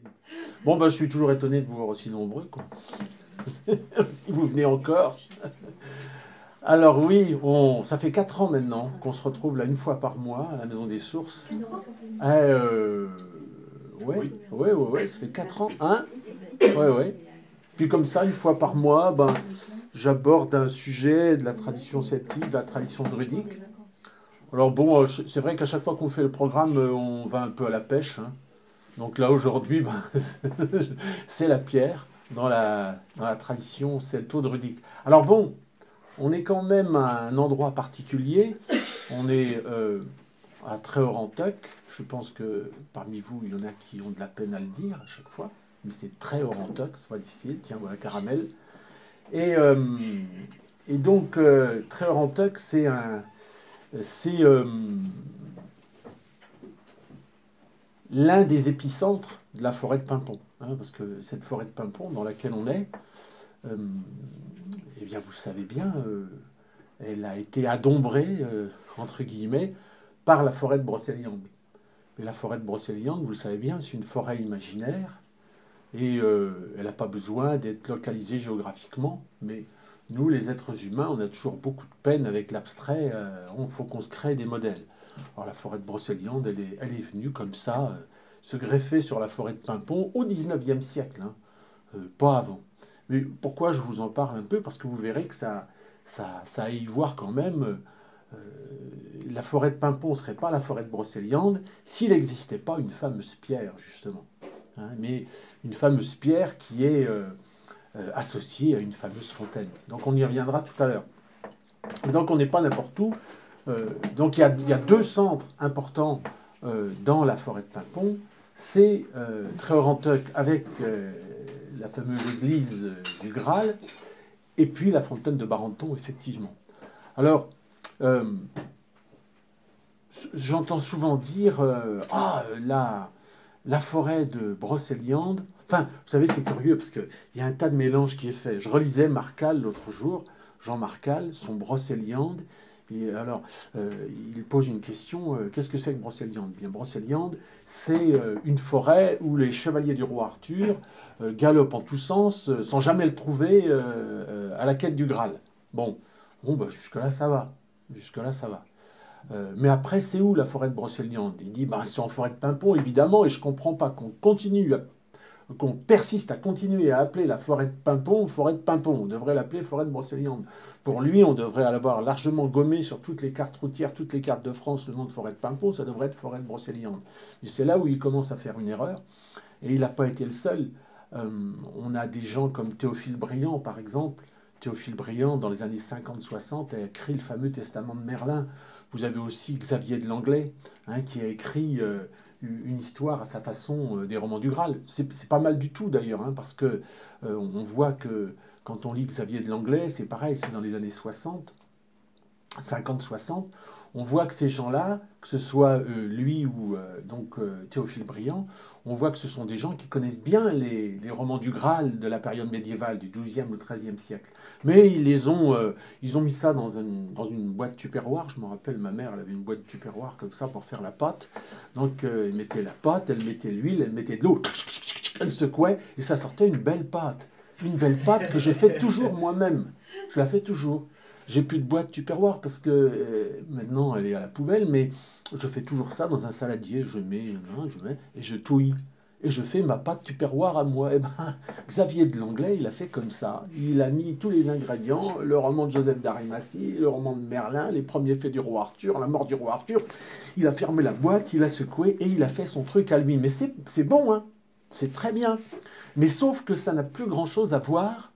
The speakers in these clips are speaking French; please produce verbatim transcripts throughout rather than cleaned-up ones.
Bon, ben, je suis toujours étonné de vous voir aussi nombreux, quoi. Si vous venez encore. Alors oui, on, ça fait quatre ans maintenant qu'on se retrouve là une fois par mois à la Maison des Sources. Ah, euh, ouais, Oui. ouais, ouais, ouais, ça fait quatre ans, hein? Ouais, ouais. Puis comme ça, une fois par mois, ben, j'aborde un sujet de la tradition celtique, de la tradition druidique. Alors bon, euh, c'est vrai qu'à chaque fois qu'on fait le programme, euh, on va un peu à la pêche, hein. Donc là, aujourd'hui, ben, c'est la pierre dans la, dans la tradition celto-druidique. Alors bon, on est quand même à un endroit particulier. On est euh, à Tréorantuc. Je pense que parmi vous, il y en a qui ont de la peine à le dire à chaque fois. Mais c'est Tréorantuc, c'est pas difficile. Tiens, voilà, caramel. Et, euh, et donc, euh, Tréorantuc, c'est un, c'est euh, l'un des épicentres de la forêt de Paimpont. Hein, parce que cette forêt de Paimpont dans laquelle on est, euh, eh bien, vous savez bien, euh, elle a été adombrée, euh, entre guillemets, par la forêt de Brocéliande. Mais la forêt de Brocéliande, vous le savez bien, c'est une forêt imaginaire et euh, elle n'a pas besoin d'être localisée géographiquement. Mais nous, les êtres humains, on a toujours beaucoup de peine avec l'abstrait. Il faut qu'on se crée des modèles. Alors la forêt de Brocéliande, elle est, elle est venue comme ça, euh, se greffer sur la forêt de Paimpont au dix-neuvième siècle, hein, euh, pas avant. Mais pourquoi je vous en parle un peu? Parce que vous verrez que ça, ça, ça a à y voir quand même. Euh, la forêt de Paimpont ne serait pas la forêt de Brocéliande s'il n'existait pas une fameuse pierre, justement. Hein, mais une fameuse pierre qui est euh, euh, associée à une fameuse fontaine. Donc on y reviendra tout à l'heure. Donc on n'est pas n'importe où. Euh, donc il y, a, il y a deux centres importants euh, dans la forêt de Paimpont. C'est euh, Tréorantuc avec euh, la fameuse église euh, du Graal, et puis la fontaine de Barenton, effectivement. Alors, euh, j'entends souvent dire euh, ah, la, la forêt de Brocéliande. Enfin, vous savez, c'est curieux parce qu'il y a un tas de mélanges qui est fait. Je relisais Marcal l'autre jour, Jean Marcal, son Brocéliande. Et alors, euh, il pose une question euh, qu'est-ce que c'est que Brocéliande? Bien, Brocéliande, c'est euh, une forêt où les chevaliers du roi Arthur euh, galopent en tous sens euh, sans jamais le trouver euh, euh, à la quête du Graal. Bon, bon bah, jusque-là, ça va. Jusque-là, ça va. Euh, mais après, c'est où la forêt de Brocéliande? Il dit, bah, c'est en forêt de Paimpont, évidemment, et je ne comprends pas qu'on continue, à- qu'on persiste à continuer à appeler la forêt de Paimpont forêt de Paimpont. On devrait l'appeler forêt de Brocéliande. Pour lui, on devrait l'avoir largement gommé sur toutes les cartes routières, toutes les cartes de France, le nom de forêt de Paimpont, ça devrait être forêt de Brocéliande. Et c'est là où il commence à faire une erreur, et il n'a pas été le seul. Euh, on a des gens comme Théophile Briand, par exemple. Théophile Briand, dans les années cinquante soixante, a écrit le fameux Testament de Merlin. Vous avez aussi Xavier de Langlais, hein, qui a écrit euh, une histoire à sa façon euh, des romans du Graal. C'est c'est pas mal du tout d'ailleurs, hein, parce que euh, on voit que quand on lit Xavier de Langlais, c'est pareil, c'est dans les années soixante, cinquante soixante, on voit que ces gens-là, que ce soit euh, lui ou euh, donc euh, Théophile Briand, on voit que ce sont des gens qui connaissent bien les, les romans du Graal de la période médiévale, du douzième ou treizième siècle. Mais ils les ont, euh, ils ont mis ça dans une, dans une boîte tupperware. Je me rappelle, ma mère, elle avait une boîte tupperware comme ça pour faire la pâte. Donc, euh, elle mettait la pâte, elle mettait l'huile, elle mettait de l'eau, elle secouait, et ça sortait une belle pâte. Une belle pâte que je fais toujours moi-même. Je la fais toujours. J'ai plus de boîte Tupperware parce que euh, maintenant elle est à la poubelle, mais je fais toujours ça dans un saladier. Je mets, hein, je mets et je touille. Et je fais ma pâte Tupperware à moi. Et ben, Xavier de Langlais, il a fait comme ça. Il a mis tous les ingrédients, le roman de Joseph d'Arimathie, le roman de Merlin, les premiers faits du roi Arthur, la mort du roi Arthur. Il a fermé la boîte, il a secoué et il a fait son truc à lui. Mais c'est c'est bon, hein. C'est très bien. Mais sauf que ça n'a plus grand-chose à voir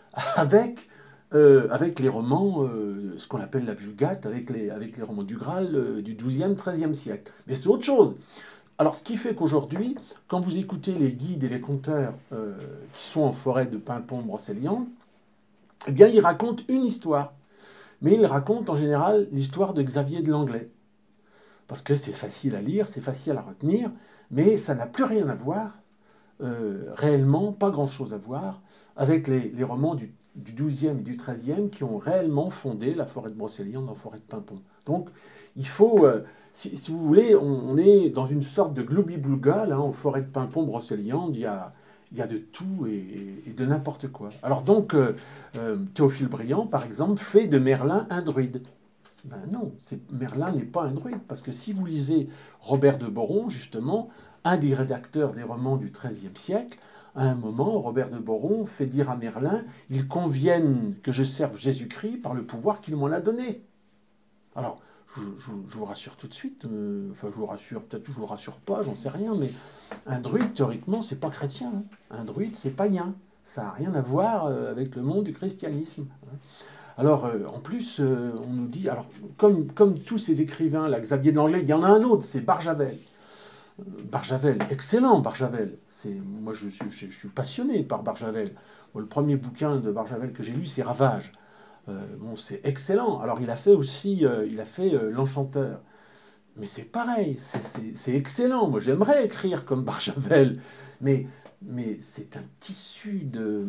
avec, euh, avec les romans, euh, ce qu'on appelle la Vulgate, avec les, avec les romans du Graal euh, du douzième, treizième siècle. Mais c'est autre chose. Alors, ce qui fait qu'aujourd'hui, quand vous écoutez les guides et les conteurs euh, qui sont en forêt de Paimpont-Brocéliande, eh bien, ils racontent une histoire. Mais ils racontent en général l'histoire de Xavier de Langlais. Parce que c'est facile à lire, c'est facile à retenir, mais ça n'a plus rien à voir euh, réellement pas grand-chose à voir avec les, les romans du, du douzième et du treizième qui ont réellement fondé la forêt de Brocéliande en forêt de Paimpont. Donc, il faut, euh, si, si vous voulez, on, on est dans une sorte de gloubi-boulga, là, en forêt de Pimpon, Brocéliande, il y a, il y a de tout et, et de n'importe quoi. Alors donc, euh, euh, Théophile Briand, par exemple, fait de Merlin un druide. Ben non, Merlin n'est pas un druide, parce que si vous lisez Robert de Boron, justement, un des rédacteurs des romans du XIIIe siècle, à un moment, Robert de Boron fait dire à Merlin, « Il convienne que je serve Jésus-Christ par le pouvoir qu'il m'en a donné. » Alors, je, je, je vous rassure tout de suite, euh, enfin je vous rassure, peut-être que je vous rassure pas, j'en sais rien, mais un druide, théoriquement, c'est pas chrétien. Hein. Un druide, c'est païen. Ça n'a rien à voir avec le monde du christianisme. Alors, euh, en plus, euh, on nous dit, alors, comme, comme tous ces écrivains, là, Xavier de Langlais, il y en a un autre, c'est Barjavel. Euh, Barjavel, excellent Barjavel. C'est, moi, je, je, je, suis passionné par Barjavel. Moi, le premier bouquin de Barjavel que j'ai lu, c'est Ravage. Euh, bon, c'est excellent. Alors, il a fait aussi, euh, il a fait euh, L'Enchanteur. Mais c'est pareil, c'est excellent. Moi, j'aimerais écrire comme Barjavel. Mais, mais c'est un tissu de...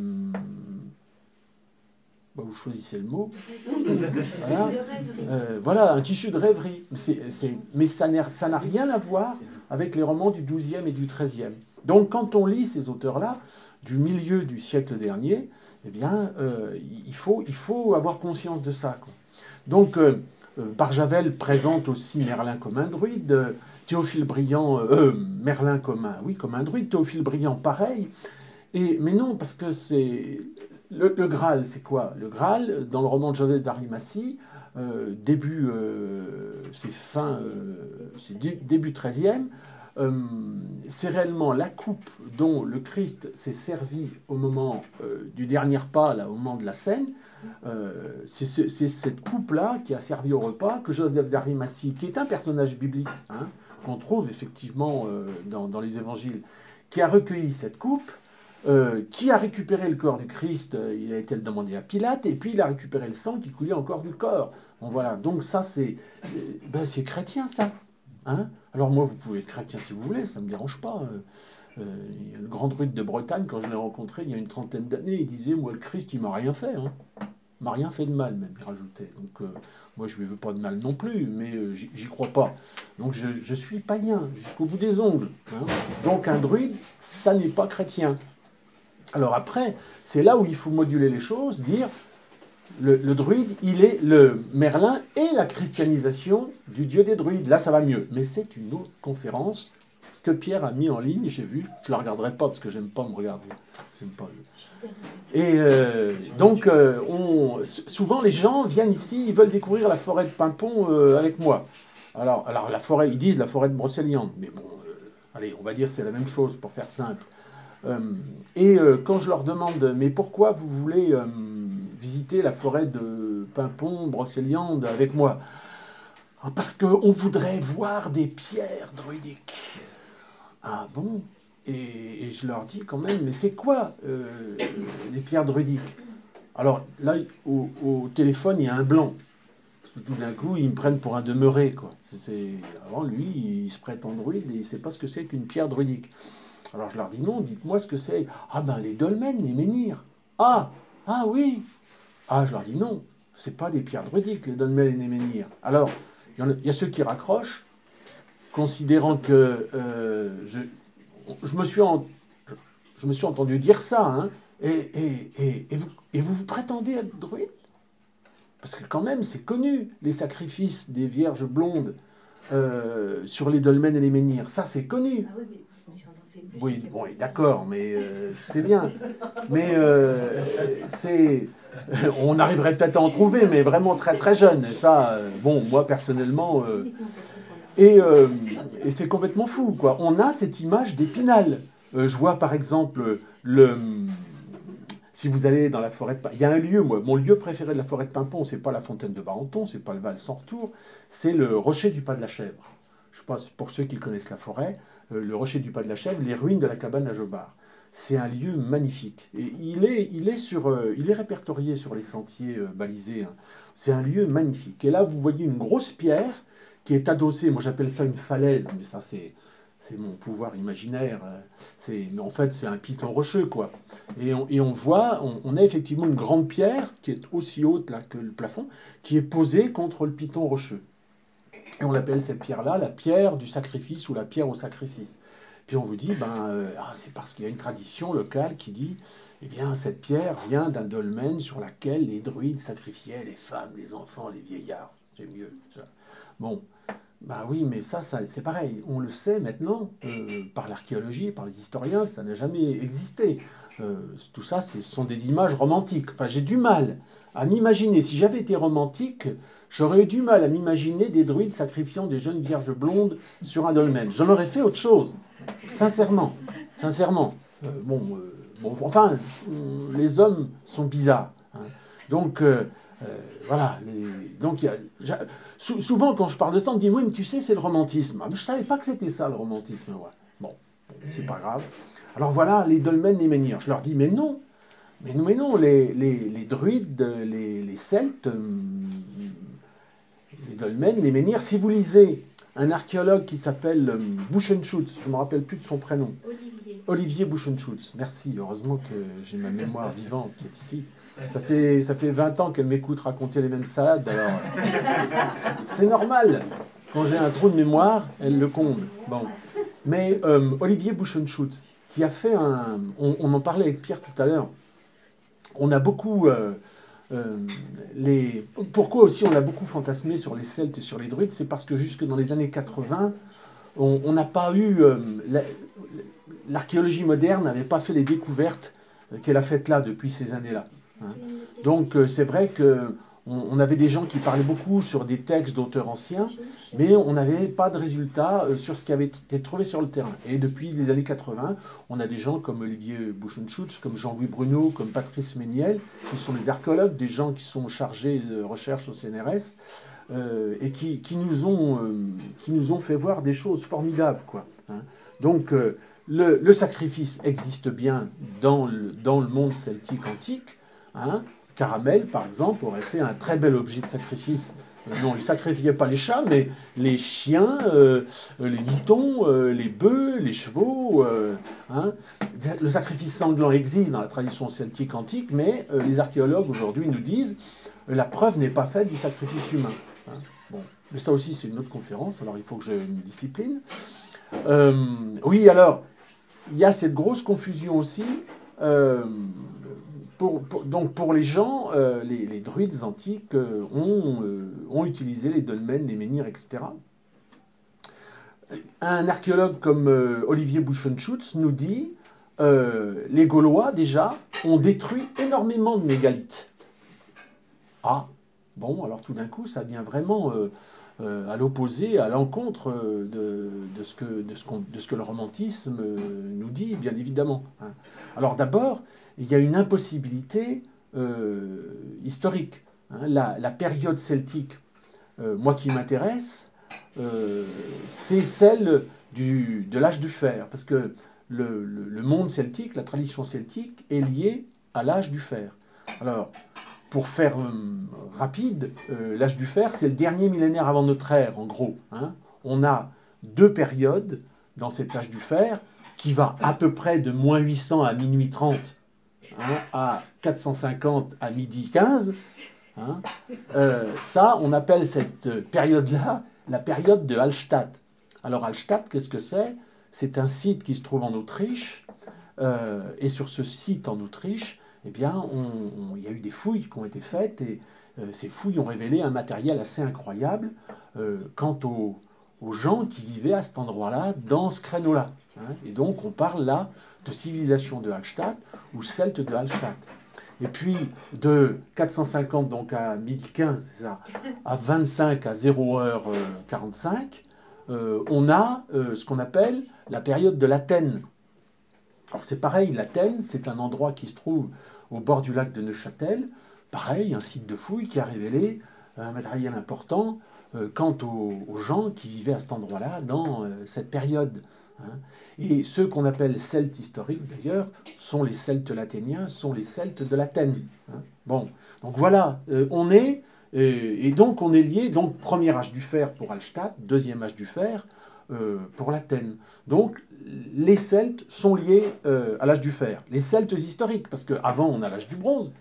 Bah, vous choisissez le mot. Voilà, euh, voilà un tissu de rêverie. C'est, c'est, mais ça n'a rien à voir avec les romans du douzième et du treizième. Donc quand on lit ces auteurs-là, du milieu du siècle dernier, eh bien, euh, il, faut, il faut avoir conscience de ça, quoi. Donc, euh, Barjavel présente aussi Merlin comme un druide, euh, Théophile Briand, euh, Merlin comme un, oui, comme un druide, Théophile Briand pareil. Et, mais non, parce que c'est... Le, le Graal, c'est quoi? Le Graal, dans le roman de Joseph d'Arimathie, euh, début, euh, c'est fin, euh, c'est début treizième, euh, c'est réellement la coupe dont le Christ s'est servi au moment euh, du dernier repas, là, au moment de la scène. Euh, c'est ce, cette coupe-là qui a servi au repas que Joseph d'Arimathie, qui est un personnage biblique, hein, qu'on trouve effectivement euh, dans, dans les évangiles, qui a recueilli cette coupe. Euh, qui a récupéré le corps du Christ? euh, Il a été le demandé à Pilate, et puis il a récupéré le sang qui coulait encore du corps. Bon, voilà, donc ça, c'est euh, ben, c'est chrétien, ça. Hein. Alors moi, vous pouvez être chrétien si vous voulez, ça ne me dérange pas. Euh, euh, le grand druide de Bretagne, quand je l'ai rencontré il y a une trentaine d'années, il disait, moi, le Christ, il m'a rien fait. Hein. Il m'a rien fait de mal, même, il rajoutait. Donc, euh, moi, je ne lui veux pas de mal non plus, mais euh, j'y crois pas. Donc, je, je suis païen, jusqu'au bout des ongles. Hein. Donc, un druide, ça n'est pas chrétien. Alors après, c'est là où il faut moduler les choses, dire le, le druide, il est le Merlin et la christianisation du dieu des druides. Là, ça va mieux. Mais c'est une autre conférence que Pierre a mis en ligne, j'ai vu. Je la regarderai pas parce que j'aime pas me regarder. J'aime pas. Et euh, donc, euh, on, souvent les gens viennent ici, ils veulent découvrir la forêt de Pimpon euh, avec moi. Alors, alors la forêt, ils disent la forêt de Brocéliande, mais bon, euh, allez, on va dire c'est la même chose pour faire simple. Euh, et euh, quand je leur demande, mais pourquoi vous voulez euh, visiter la forêt de Pimpon, Brocéliande avec moi? Ah, parce qu'on voudrait voir des pierres druidiques. Ah bon? et, et je leur dis quand même, mais c'est quoi euh, les pierres druidiques? Alors là, au, au téléphone, il y a un blanc. Parce que tout d'un coup, ils me prennent pour un demeuré, quoi. C'est, alors lui, il se prête en druide et il ne sait pas ce que c'est qu'une pierre druidique. Alors je leur dis non, dites-moi ce que c'est. Ah ben les dolmens, les menhirs. Ah, ah oui. Ah, je leur dis non, c'est pas des pierres druidiques, les dolmens et les menhirs. Alors, il y, y a ceux qui raccrochent, considérant que euh, je, je, me suis en, je, je me suis entendu dire ça, hein, et, et, et, et, vous, et vous vous prétendez être druide? Parce que quand même, c'est connu, les sacrifices des vierges blondes euh, sur les dolmens et les menhirs. Ça, c'est connu. Ah oui, mais... Oui, bon, d'accord, mais euh, je sais bien. Mais euh, c'est, on arriverait peut-être à en trouver, mais vraiment très très jeune. Et ça, euh, bon, moi personnellement, euh, et, euh, et c'est complètement fou, quoi. On a cette image d'Épinal. Euh, je vois par exemple le, si vous allez dans la forêt de Pimpon, il y a un lieu, moi, mon lieu préféré de la forêt de Pimpon, c'est pas la fontaine de Barenton, c'est pas le Val sans retour, c'est le rocher du Pas de la Chèvre. Je pense pour ceux qui connaissent la forêt. Le rocher du Pas de la Chèvre, les ruines de la cabane à Jobard. C'est un lieu magnifique. Et il est, il est, sur, euh, il est répertorié sur les sentiers euh, balisés. Hein. C'est un lieu magnifique. Et là, vous voyez une grosse pierre qui est adossée. Moi, j'appelle ça une falaise, mais ça, c'est, c'est mon pouvoir imaginaire. C'est, mais en fait, c'est un piton rocheux, quoi. Et on, et on voit, on, on a effectivement une grande pierre qui est aussi haute là, que le plafond, qui est posée contre le piton rocheux. Et on appelle cette pierre-là la pierre du sacrifice ou la pierre au sacrifice. Puis on vous dit, ben, euh, ah, c'est parce qu'il y a une tradition locale qui dit, eh bien, cette pierre vient d'un dolmen sur laquelle les druides sacrifiaient les femmes, les enfants, les vieillards. C'est mieux, ça. Bon, ben oui, mais ça, ça c'est pareil. On le sait maintenant, euh, par l'archéologie, par les historiens, ça n'a jamais existé. Euh, tout ça, ce sont des images romantiques. Enfin, j'ai du mal à m'imaginer, si j'avais été romantique, j'aurais eu du mal à m'imaginer des druides sacrifiant des jeunes vierges blondes sur un dolmen. J'en aurais fait autre chose. Sincèrement, sincèrement. Euh, bon, euh, bon, enfin, euh, les hommes sont bizarres. Hein. Donc, euh, euh, voilà. Les, donc, y a, sou, souvent, quand je parle de ça, on me dit, oui, mais tu sais, c'est le romantisme. Ah, mais je ne savais pas que c'était ça, le romantisme. Ouais. Bon, bon c'est pas grave. Alors voilà, les dolmens, les menhirs. Je leur dis, mais non, mais non, mais non, les, les, les druides, les, les Celtes, les dolmens, les menhirs, si vous lisez un archéologue qui s'appelle euh, Buchenschutz, je ne me rappelle plus de son prénom. Olivier. Olivier Buchenschutz. Merci, heureusement que j'ai ma mémoire vivante qui est ici. Ça fait, ça fait vingt ans qu'elle m'écoute raconter les mêmes salades, alors c'est normal. Quand j'ai un trou de mémoire, elle le comble. Bon. Mais euh, Olivier Buchenschutz, qui a fait un... On, on en parlait avec Pierre tout à l'heure. On a beaucoup... Euh, Euh, les... Pourquoi aussi on a beaucoup fantasmé sur les Celtes et sur les Druides, c'est parce que jusque dans les années quatre-vingts, on n'a pas eu... Euh, l'archéologie moderne n'avait pas fait les découvertes qu'elle a faites là depuis ces années-là. Hein. Donc euh, c'est vrai que on, on avait des gens qui parlaient beaucoup sur des textes d'auteurs anciens, mais on n'avait pas de résultats euh, sur ce qui avait été trouvé sur le terrain. Et depuis les années quatre-vingts, on a des gens comme Olivier Buchenschutz, comme Jean-Louis Bruno, comme Patrice Méniel, qui sont des archéologues, des gens qui sont chargés de recherche au C N R S, euh, et qui, qui, nous ont, euh, qui nous ont fait voir des choses formidables, quoi. Hein. Donc euh, le, le sacrifice existe bien dans le, dans le monde celtique antique. Hein. Caramel, par exemple, aurait fait un très bel objet de sacrifice. Euh, non, il ne sacrifiait pas les chats, mais les chiens, euh, les moutons, euh, les bœufs, les chevaux. Euh, hein. Le sacrifice sanglant existe dans la tradition celtique antique, mais euh, les archéologues aujourd'hui nous disent euh, la preuve n'est pas faite du sacrifice humain. Hein. Bon. Mais ça aussi, c'est une autre conférence, alors il faut que je me discipline. Euh, oui, alors, il y a cette grosse confusion aussi. Euh, Pour, pour, donc pour les gens, euh, les, les druides antiques euh, ont, euh, ont utilisé les dolmens, les menhirs, et cetera. Un archéologue comme euh, Olivier Buchenschutz nous dit euh, les Gaulois, déjà, ont détruit énormément de mégalithes. Ah, bon, alors tout d'un coup, ça vient vraiment euh, euh, à l'opposé, à l'encontre de, de, ce que, de, ce qu'on, de ce que le romantisme nous dit, bien évidemment. Hein. Alors d'abord, il y a une impossibilité euh, historique. Hein. La, la période celtique, euh, moi qui m'intéresse, euh, c'est celle du, de l'âge du fer, parce que le, le, le monde celtique, la tradition celtique, est liée à l'âge du fer. Alors, pour faire euh, rapide, euh, l'âge du fer, c'est le dernier millénaire avant notre ère, en gros. Hein. On a deux périodes dans cet âge du fer, qui va à peu près de moins huit cents à minuit trente, hein, à quatre cent cinquante à midi quinze. Hein. Euh, ça, on appelle cette période-là la période de Hallstatt. Alors Hallstatt, qu'est-ce que c'est? C'est un site qui se trouve en Autriche, euh, et sur ce site en Autriche, eh bien, on, on, il y a eu des fouilles qui ont été faites, et euh, ces fouilles ont révélé un matériel assez incroyable euh, quant aux, aux gens qui vivaient à cet endroit-là, dans ce créneau-là. Hein. Et donc, on parle là de civilisation de Hallstatt, ou celte de Hallstatt. Et puis, de quatre cent cinquante donc à midi quinze, c'est ça, à vingt-cinq à zéro heure quarante-cinq, euh, on a euh, ce qu'on appelle la période de l'Athènes. Alors c'est pareil, l'Athènes, c'est un endroit qui se trouve au bord du lac de Neuchâtel. Pareil, un site de fouille qui a révélé un matériel important euh, quant aux, aux gens qui vivaient à cet endroit-là dans euh, cette période. Hein. Et ceux qu'on appelle Celtes historiques, d'ailleurs, sont les Celtes lathéniens, sont les Celtes de l'Athènes. Hein. Bon, donc voilà, euh, on est, euh, et donc on est lié, donc premier âge du fer pour Hallstatt, deuxième âge du fer euh, pour l'Athènes. Donc les Celtes sont liés euh, à l'âge du fer. Les Celtes historiques, parce qu'avant on a l'âge du bronze,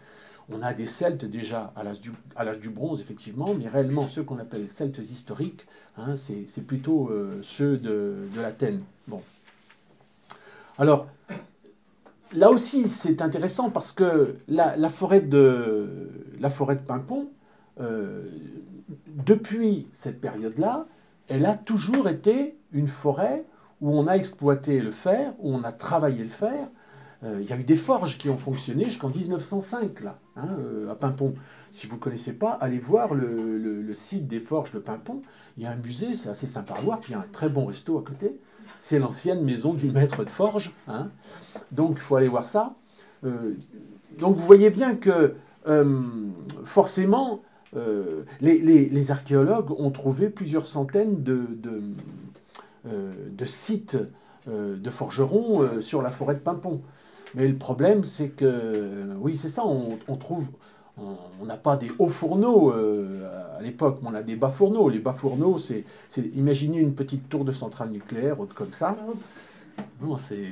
On a des Celtes déjà à l'âge du, à l'âge du bronze, effectivement, mais réellement ceux qu'on appelle les Celtes historiques, hein, c'est plutôt euh, ceux de, de l'Athènes. Bon. Alors, là aussi, c'est intéressant parce que la, la, forêt, de, la forêt de Paimpont, euh, depuis cette période-là, elle a toujours été une forêt où on a exploité le fer, où on a travaillé le fer. Euh, il y a eu des forges qui ont fonctionné jusqu'en mille neuf cent cinq, là, hein, euh, à Paimpont. Si vous ne connaissez pas, allez voir le, le, le site des forges de Paimpont. Il y a un musée, c'est assez sympa à voir, puis il y a un très bon resto à côté. C'est l'ancienne maison du maître de forge. Hein. Donc, il faut aller voir ça. Euh, donc, vous voyez bien que, euh, forcément, euh, les, les, les archéologues ont trouvé plusieurs centaines de, de, euh, de sites euh, de forgerons euh, sur la forêt de Paimpont. Mais le problème, c'est que, oui, c'est ça, on, on trouve... On n'a pas des hauts fourneaux euh, à l'époque, mais on a des bas fourneaux. Les bas fourneaux, c'est, imaginez une petite tour de centrale nucléaire, haute comme ça. Non, c'est...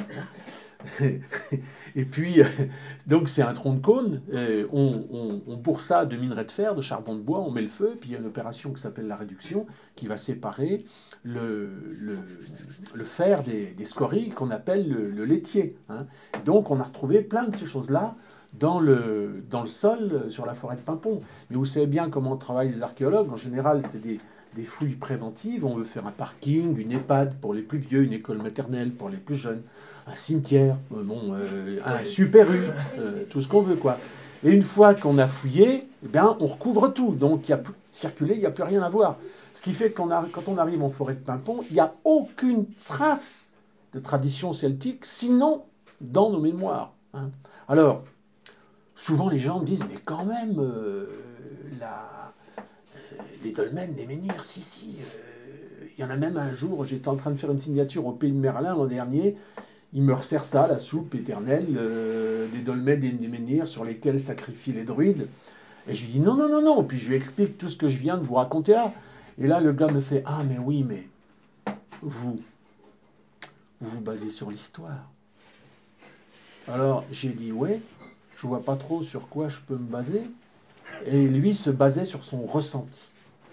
Et puis, donc c'est un tronc de cône. On, on, on bourre ça de minerai de fer, de charbon de bois, on met le feu, puis il y a une opération qui s'appelle la réduction, qui va séparer le, le, le fer des, des scories qu'on appelle le, le laitier. Hein. Donc on a retrouvé plein de ces choses-là dans le, dans le sol sur la forêt de Paimpont. Mais vous savez bien comment travaillent les archéologues. En général, c'est des, des fouilles préventives. On veut faire un parking, une EHPAD pour les plus vieux, une école maternelle pour les plus jeunes, un cimetière, euh, bon, euh, un super U, euh, tout ce qu'on veut, quoi. Et une fois qu'on a fouillé, eh bien, on recouvre tout. Donc, il y a plus, circuler, il n'y a plus rien à voir. Ce qui fait que quand on arrive en forêt de Paimpont, il n'y a aucune trace de tradition celtique, sinon dans nos mémoires. Hein. Alors, souvent, les gens me disent, mais quand même, euh, la, euh, les dolmens, les menhirs, si, si. Euh, il y en a même un jour, j'étais en train de faire une signature au Pays de Merlin l'an dernier. Il me resserre ça, la soupe éternelle, euh, des dolmens et des menhirs sur lesquels sacrifient les druides. Et je lui dis, non, non, non, non. Puis je lui explique tout ce que je viens de vous raconter là. Et là, le gars me fait, ah, mais oui, mais vous, vous vous basez sur l'histoire. Alors, j'ai dit, ouais. Je vois pas trop sur quoi je peux me baser. Et lui se basait sur son ressenti.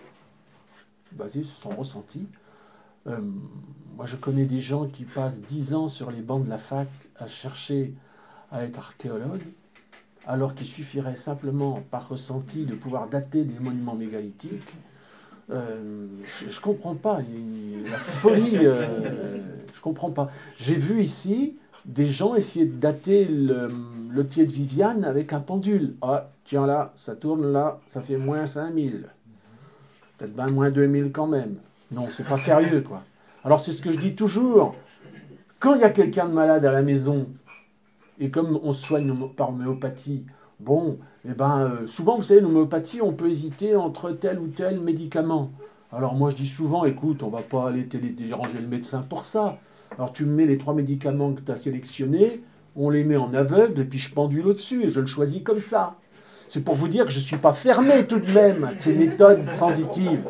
Basé sur son ressenti. Euh, moi, je connais des gens qui passent dix ans sur les bancs de la fac à chercher à être archéologue, alors qu'il suffirait simplement, par ressenti, de pouvoir dater des monuments mégalithiques. Euh, je, je comprends pas. Il y a la folie. Euh, je comprends pas. J'ai vu ici des gens essayer de dater le, le pied de Viviane avec un pendule. Ah, tiens là, ça tourne là, ça fait moins cinq mille. Peut-être bien moins deux mille quand même. Non, c'est pas sérieux, quoi. Alors c'est ce que je dis toujours. Quand il y a quelqu'un de malade à la maison, et comme on se soigne par homéopathie, bon, eh ben, euh, souvent, vous savez, l'homéopathie, on peut hésiter entre tel ou tel médicament. Alors moi, je dis souvent, écoute, on va pas aller déranger le médecin pour ça. Alors tu me mets les trois médicaments que tu as sélectionnés, on les met en aveugle, et puis je pendule au-dessus, et je le choisis comme ça. C'est pour vous dire que je ne suis pas fermé tout de même à ces méthodes sensitives.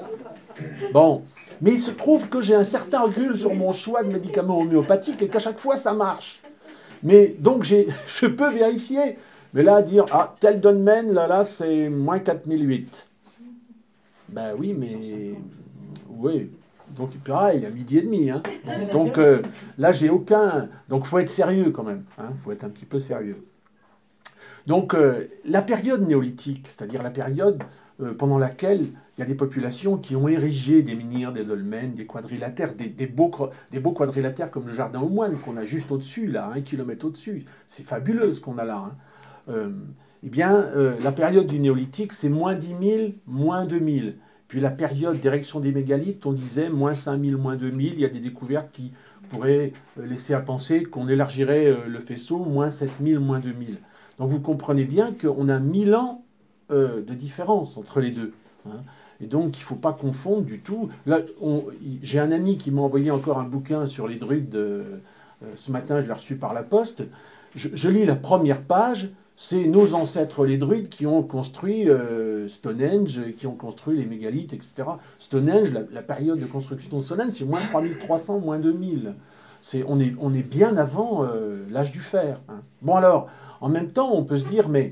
Bon, mais il se trouve que j'ai un certain recul sur mon choix de médicaments homéopathiques, et qu'à chaque fois, ça marche. Mais donc, je peux vérifier. Mais là, dire, ah, tel dolmen, là, là, c'est moins quatre mille huit. Ben oui, mais... Oui. Donc, pareil, à midi et demi. Hein. Donc, euh, là, j'ai aucun... Donc, il faut être sérieux, quand même. Il hein. faut être un petit peu sérieux. Donc, euh, la période néolithique, c'est-à-dire la période euh, pendant laquelle il y a des populations qui ont érigé des menhirs, des dolmens, des quadrilatères, des, des, beaux, des beaux quadrilatères comme le jardin aux moines qu'on a juste au-dessus, là, un kilomètre au-dessus. C'est fabuleux ce qu'on a là. Hein. Euh, eh bien, euh, la période du néolithique, c'est moins dix mille, moins deux mille. Puis la période d'érection des mégalithes, on disait moins cinq mille, moins deux mille. Il y a des découvertes qui pourraient laisser à penser qu'on élargirait le faisceau, moins sept mille, moins deux mille. Donc vous comprenez bien qu'on a mille ans euh, de différence entre les deux. Hein. Et donc il ne faut pas confondre du tout. Là, j'ai un ami qui m'a envoyé encore un bouquin sur les druides. Euh, ce matin, je l'ai reçu par la poste. Je, je lis la première page. C'est nos ancêtres les druides qui ont construit euh, Stonehenge, qui ont construit les mégalithes, et cetera. Stonehenge, la, la période de construction de Stonehenge, c'est moins trois mille trois cents, moins deux mille. C'est, on, est, on est bien avant euh, l'âge du fer. Hein. Bon alors, en même temps, on peut se dire, mais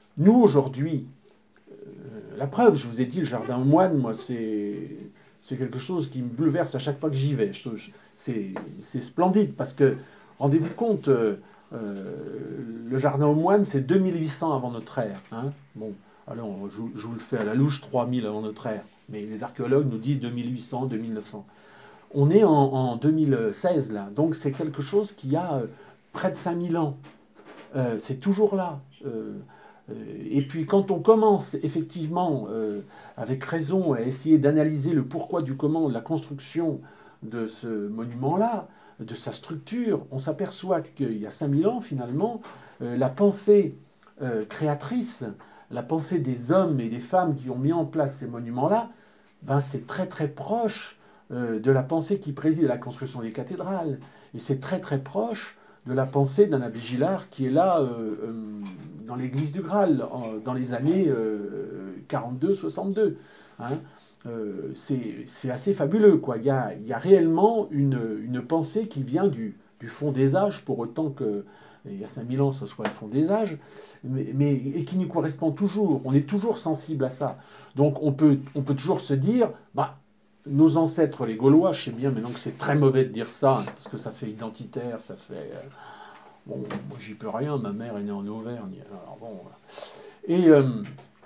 Nous, aujourd'hui, euh, la preuve, je vous ai dit, le jardin aux moines, moi, c'est c'est quelque chose qui me bouleverse à chaque fois que j'y vais. Je- je- C'est c'est splendide parce que, rendez-vous compte, euh, euh, le jardin aux moines, c'est deux mille huit cents avant notre ère. Hein. Bon, alors je, je vous le fais à la louche, trois mille avant notre ère. Mais les archéologues nous disent deux mille huit cents, deux mille neuf cents. On est en, en deux mille seize là, donc c'est quelque chose qui a euh, près de cinq mille ans. Euh, c'est toujours là. Euh, euh, et puis quand on commence effectivement, euh, avec raison, à essayer d'analyser le pourquoi du comment de la construction de ce monument-là, de sa structure, on s'aperçoit qu'il y a cinq mille ans finalement, euh, la pensée euh, créatrice, la pensée des hommes et des femmes qui ont mis en place ces monuments-là, ben, c'est très très proche euh, de la pensée qui préside à la construction des cathédrales. Et c'est très très proche de la pensée d'un abbé Gillard qui est là euh, euh, dans l'église du Graal, en- dans les années euh, quarante-deux soixante-deux. Hein. Euh, c'est c'est assez fabuleux, quoi. Il y a, il y a réellement une, une pensée qui vient du, du fond des âges, pour autant que il y a cinq mille ans, ce soit le fond des âges, mais, mais- et qui nous correspond toujours. On est toujours sensible à ça. Donc on peut, on peut toujours se dire, bah, nos ancêtres, les Gaulois, je sais bien maintenant que c'est très mauvais de dire ça, hein, parce que ça fait identitaire, ça fait... euh, bon, moi j'y peux rien, ma mère est née en Auvergne. Alors bon, voilà. Et, euh,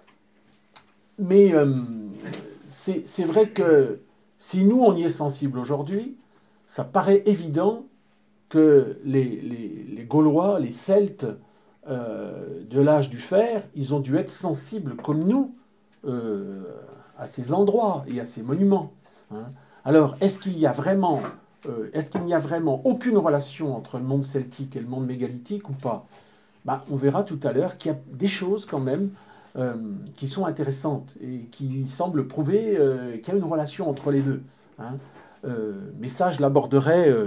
mais euh, c'est c'est vrai que si nous on y est sensible aujourd'hui, ça paraît évident que les, les- les Gaulois, les Celtes euh, de l'âge du fer, ils ont dû être sensibles comme nous euh, à ces endroits et à ces monuments. Hein. Alors, est-ce qu'il y a vraiment, euh, est-ce qu'il n'y a vraiment aucune relation entre le monde celtique et le monde mégalithique ou pas? Bah, on verra tout à l'heure qu'il y a des choses quand même euh, qui sont intéressantes et qui semblent prouver euh, qu'il y a une relation entre les deux. Hein. Euh, mais ça, je l'aborderai euh,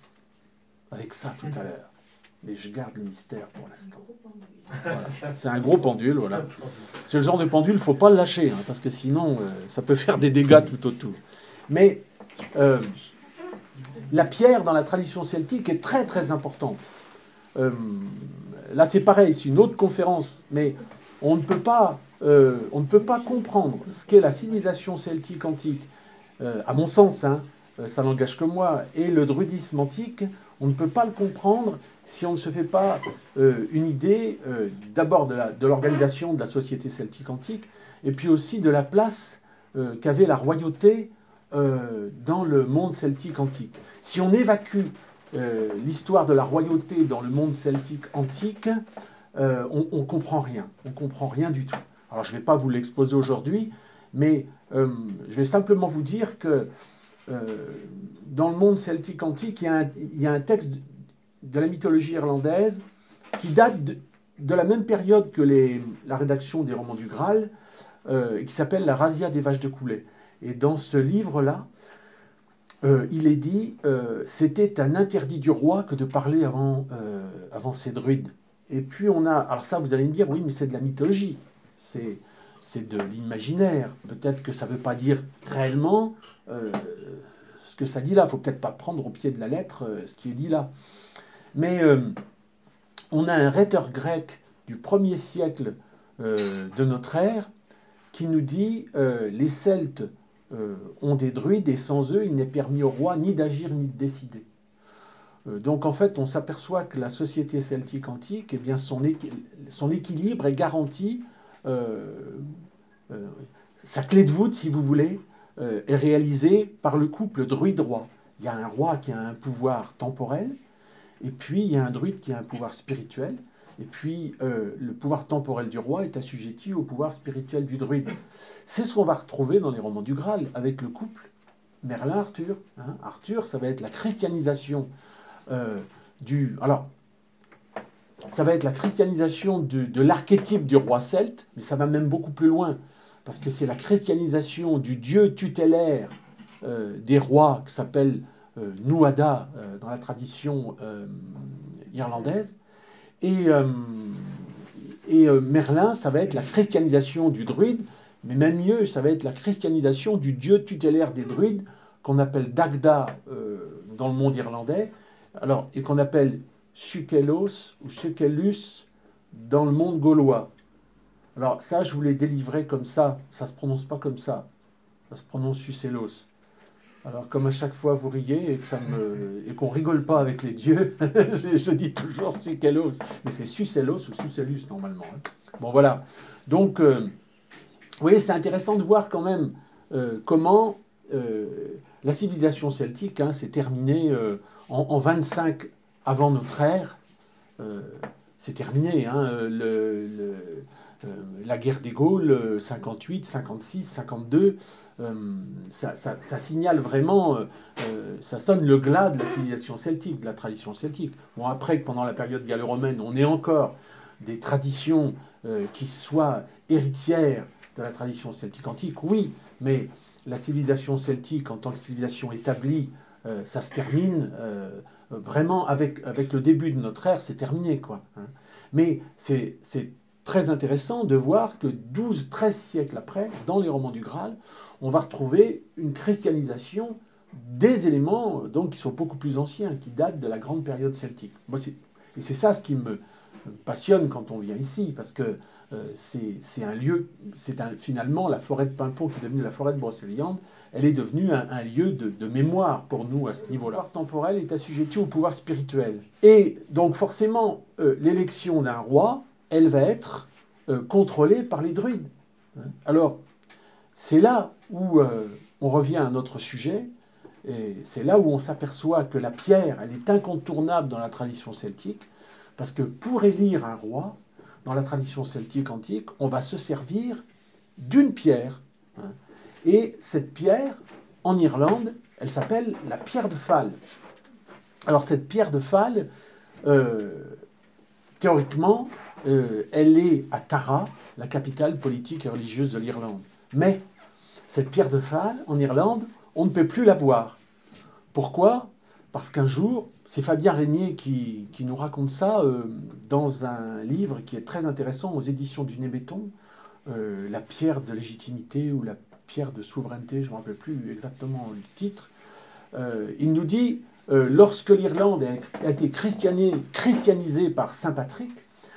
avec ça tout à l'heure. Mais je garde le mystère pour l'instant. Voilà. C'est un gros pendule, voilà. C'est le genre de pendule, il ne faut pas le lâcher, hein, parce que sinon, euh, ça peut faire des dégâts tout autour. Mais euh, la pierre dans la tradition celtique est très très importante. Euh, là, c'est pareil, c'est une autre conférence, mais on ne peut pas, euh, on ne peut pas comprendre ce qu'est la civilisation celtique antique, euh, à mon sens, hein, euh, ça n'engage que moi, et le druidisme antique, on ne peut pas le comprendre si on ne se fait pas euh, une idée euh, d'abord de la- de l'organisation de la société celtique antique, et puis aussi de la place euh, qu'avait la royauté euh, dans le monde celtique antique. Si on évacue euh, l'histoire de la royauté dans le monde celtique antique, euh, on ne comprend rien. On comprend rien du tout. Alors je ne vais pas vous l'exposer aujourd'hui, mais euh, je vais simplement vous dire que euh, dans le monde celtique antique, il y a un, il y a un texte de la mythologie irlandaise qui date de, de la même période que les, la rédaction des romans du Graal, euh, qui s'appelle La razzia des vaches de Coulais. Et dans ce livre-là, euh, il est dit euh, c'était un interdit du roi que de parler avant, euh, avant ces druides. Et puis on a, alors ça vous allez me dire, oui, mais c'est de la mythologie, c'est c'est de l'imaginaire. Peut-être que ça ne veut pas dire réellement euh, ce que ça dit là. Il ne faut peut-être pas prendre au pied de la lettre euh, ce qui est dit là. Mais euh, on a un rhéteur grec du premier siècle euh, de notre ère qui nous dit euh, les Celtes euh, ont des druides et sans eux, il n'est permis au roi ni d'agir ni de décider. Euh, donc en fait, on s'aperçoit que la société celtique antique, eh bien, son, équ son équilibre est garanti, euh, euh, sa clé de voûte, si vous voulez, euh, est réalisée par le couple druide-roi. Il y a un roi qui a un pouvoir temporel, et puis il y a un druide qui a un pouvoir spirituel, et puis euh, le pouvoir temporel du roi est assujetti au pouvoir spirituel du druide. C'est ce qu'on va retrouver dans les romans du Graal avec le couple Merlin-Arthur. Hein. Arthur, ça va être la christianisation euh, du... Alors, ça va être la christianisation du, de l'archétype du roi celte, mais ça va même beaucoup plus loin, parce que c'est la christianisation du dieu tutélaire euh, des rois, qui s'appelle euh, Nuada euh, dans la tradition euh, irlandaise. Et, euh, et euh, Merlin, ça va être la christianisation du druide, mais même mieux, ça va être la christianisation du dieu tutélaire des druides, qu'on appelle Dagda euh, dans le monde irlandais, alors, et qu'on appelle Sukelos ou Sukelus dans le monde gaulois. Alors ça, je vous l'ai délivré comme ça. Ça se prononce pas comme ça. Ça se prononce Sucellos. Alors comme à chaque fois vous riez et que ça me et qu'on rigole pas avec les dieux, je, je dis toujours Sucellos. Mais c'est Sucellos ou Sucellus normalement. Hein. Bon voilà. Donc, euh, vous voyez, c'est intéressant de voir quand même euh, comment euh, la civilisation celtique hein, s'est terminée euh, en, en vingt-cinq avant notre ère. Euh, c'est terminé. Hein, le, le, euh, la guerre des Gaules, cinquante-huit, cinquante-six, cinquante-deux, euh, ça, ça, ça signale vraiment, euh, euh, ça sonne le glas de la civilisation celtique, de la tradition celtique. Bon, après que pendant la période gallo-romaine, on ait encore des traditions euh, qui soient héritières de la tradition celtique antique, oui, mais la civilisation celtique en tant que civilisation établie, euh, ça se termine euh, vraiment avec, avec le début de notre ère, c'est terminé, quoi. Hein. Mais c'est très intéressant de voir que douze treize siècles après, dans les romans du Graal, on va retrouver une christianisation des éléments donc, qui sont beaucoup plus anciens, qui datent de la grande période celtique. Moi, et c'est ça ce qui me passionne quand on vient ici, parce que euh, c'est un lieu, c'est finalement la forêt de Paimpont qui est devenue la forêt de Brocéliande, elle est devenue un, un lieu de, de mémoire pour nous à ce niveau-là. Le pouvoir temporel est assujetti au pouvoir spirituel. Et donc forcément, euh, l'élection d'un roi, elle va être euh, contrôlée par les druides. Alors, c'est là où euh, on revient à notre sujet, et c'est là où on s'aperçoit que la pierre, elle est incontournable dans la tradition celtique, parce que pour élire un roi, dans la tradition celtique antique, on va se servir d'une pierre. Hein, et cette pierre, en Irlande, elle s'appelle la pierre de Fal. Alors cette pierre de Fal, euh, théoriquement, euh, elle est à Tara, la capitale politique et religieuse de l'Irlande. Mais cette pierre de Fal, en Irlande, on ne peut plus la voir. Pourquoi ? Parce qu'un jour, c'est Fabien Régnier qui, qui nous raconte ça euh, dans un livre qui est très intéressant aux éditions du Nébéton, euh, La pierre de légitimité ou la pierre de souveraineté, je ne me rappelle plus exactement le titre. Euh, il nous dit, euh, lorsque l'Irlande a été christianisée par Saint Patrick,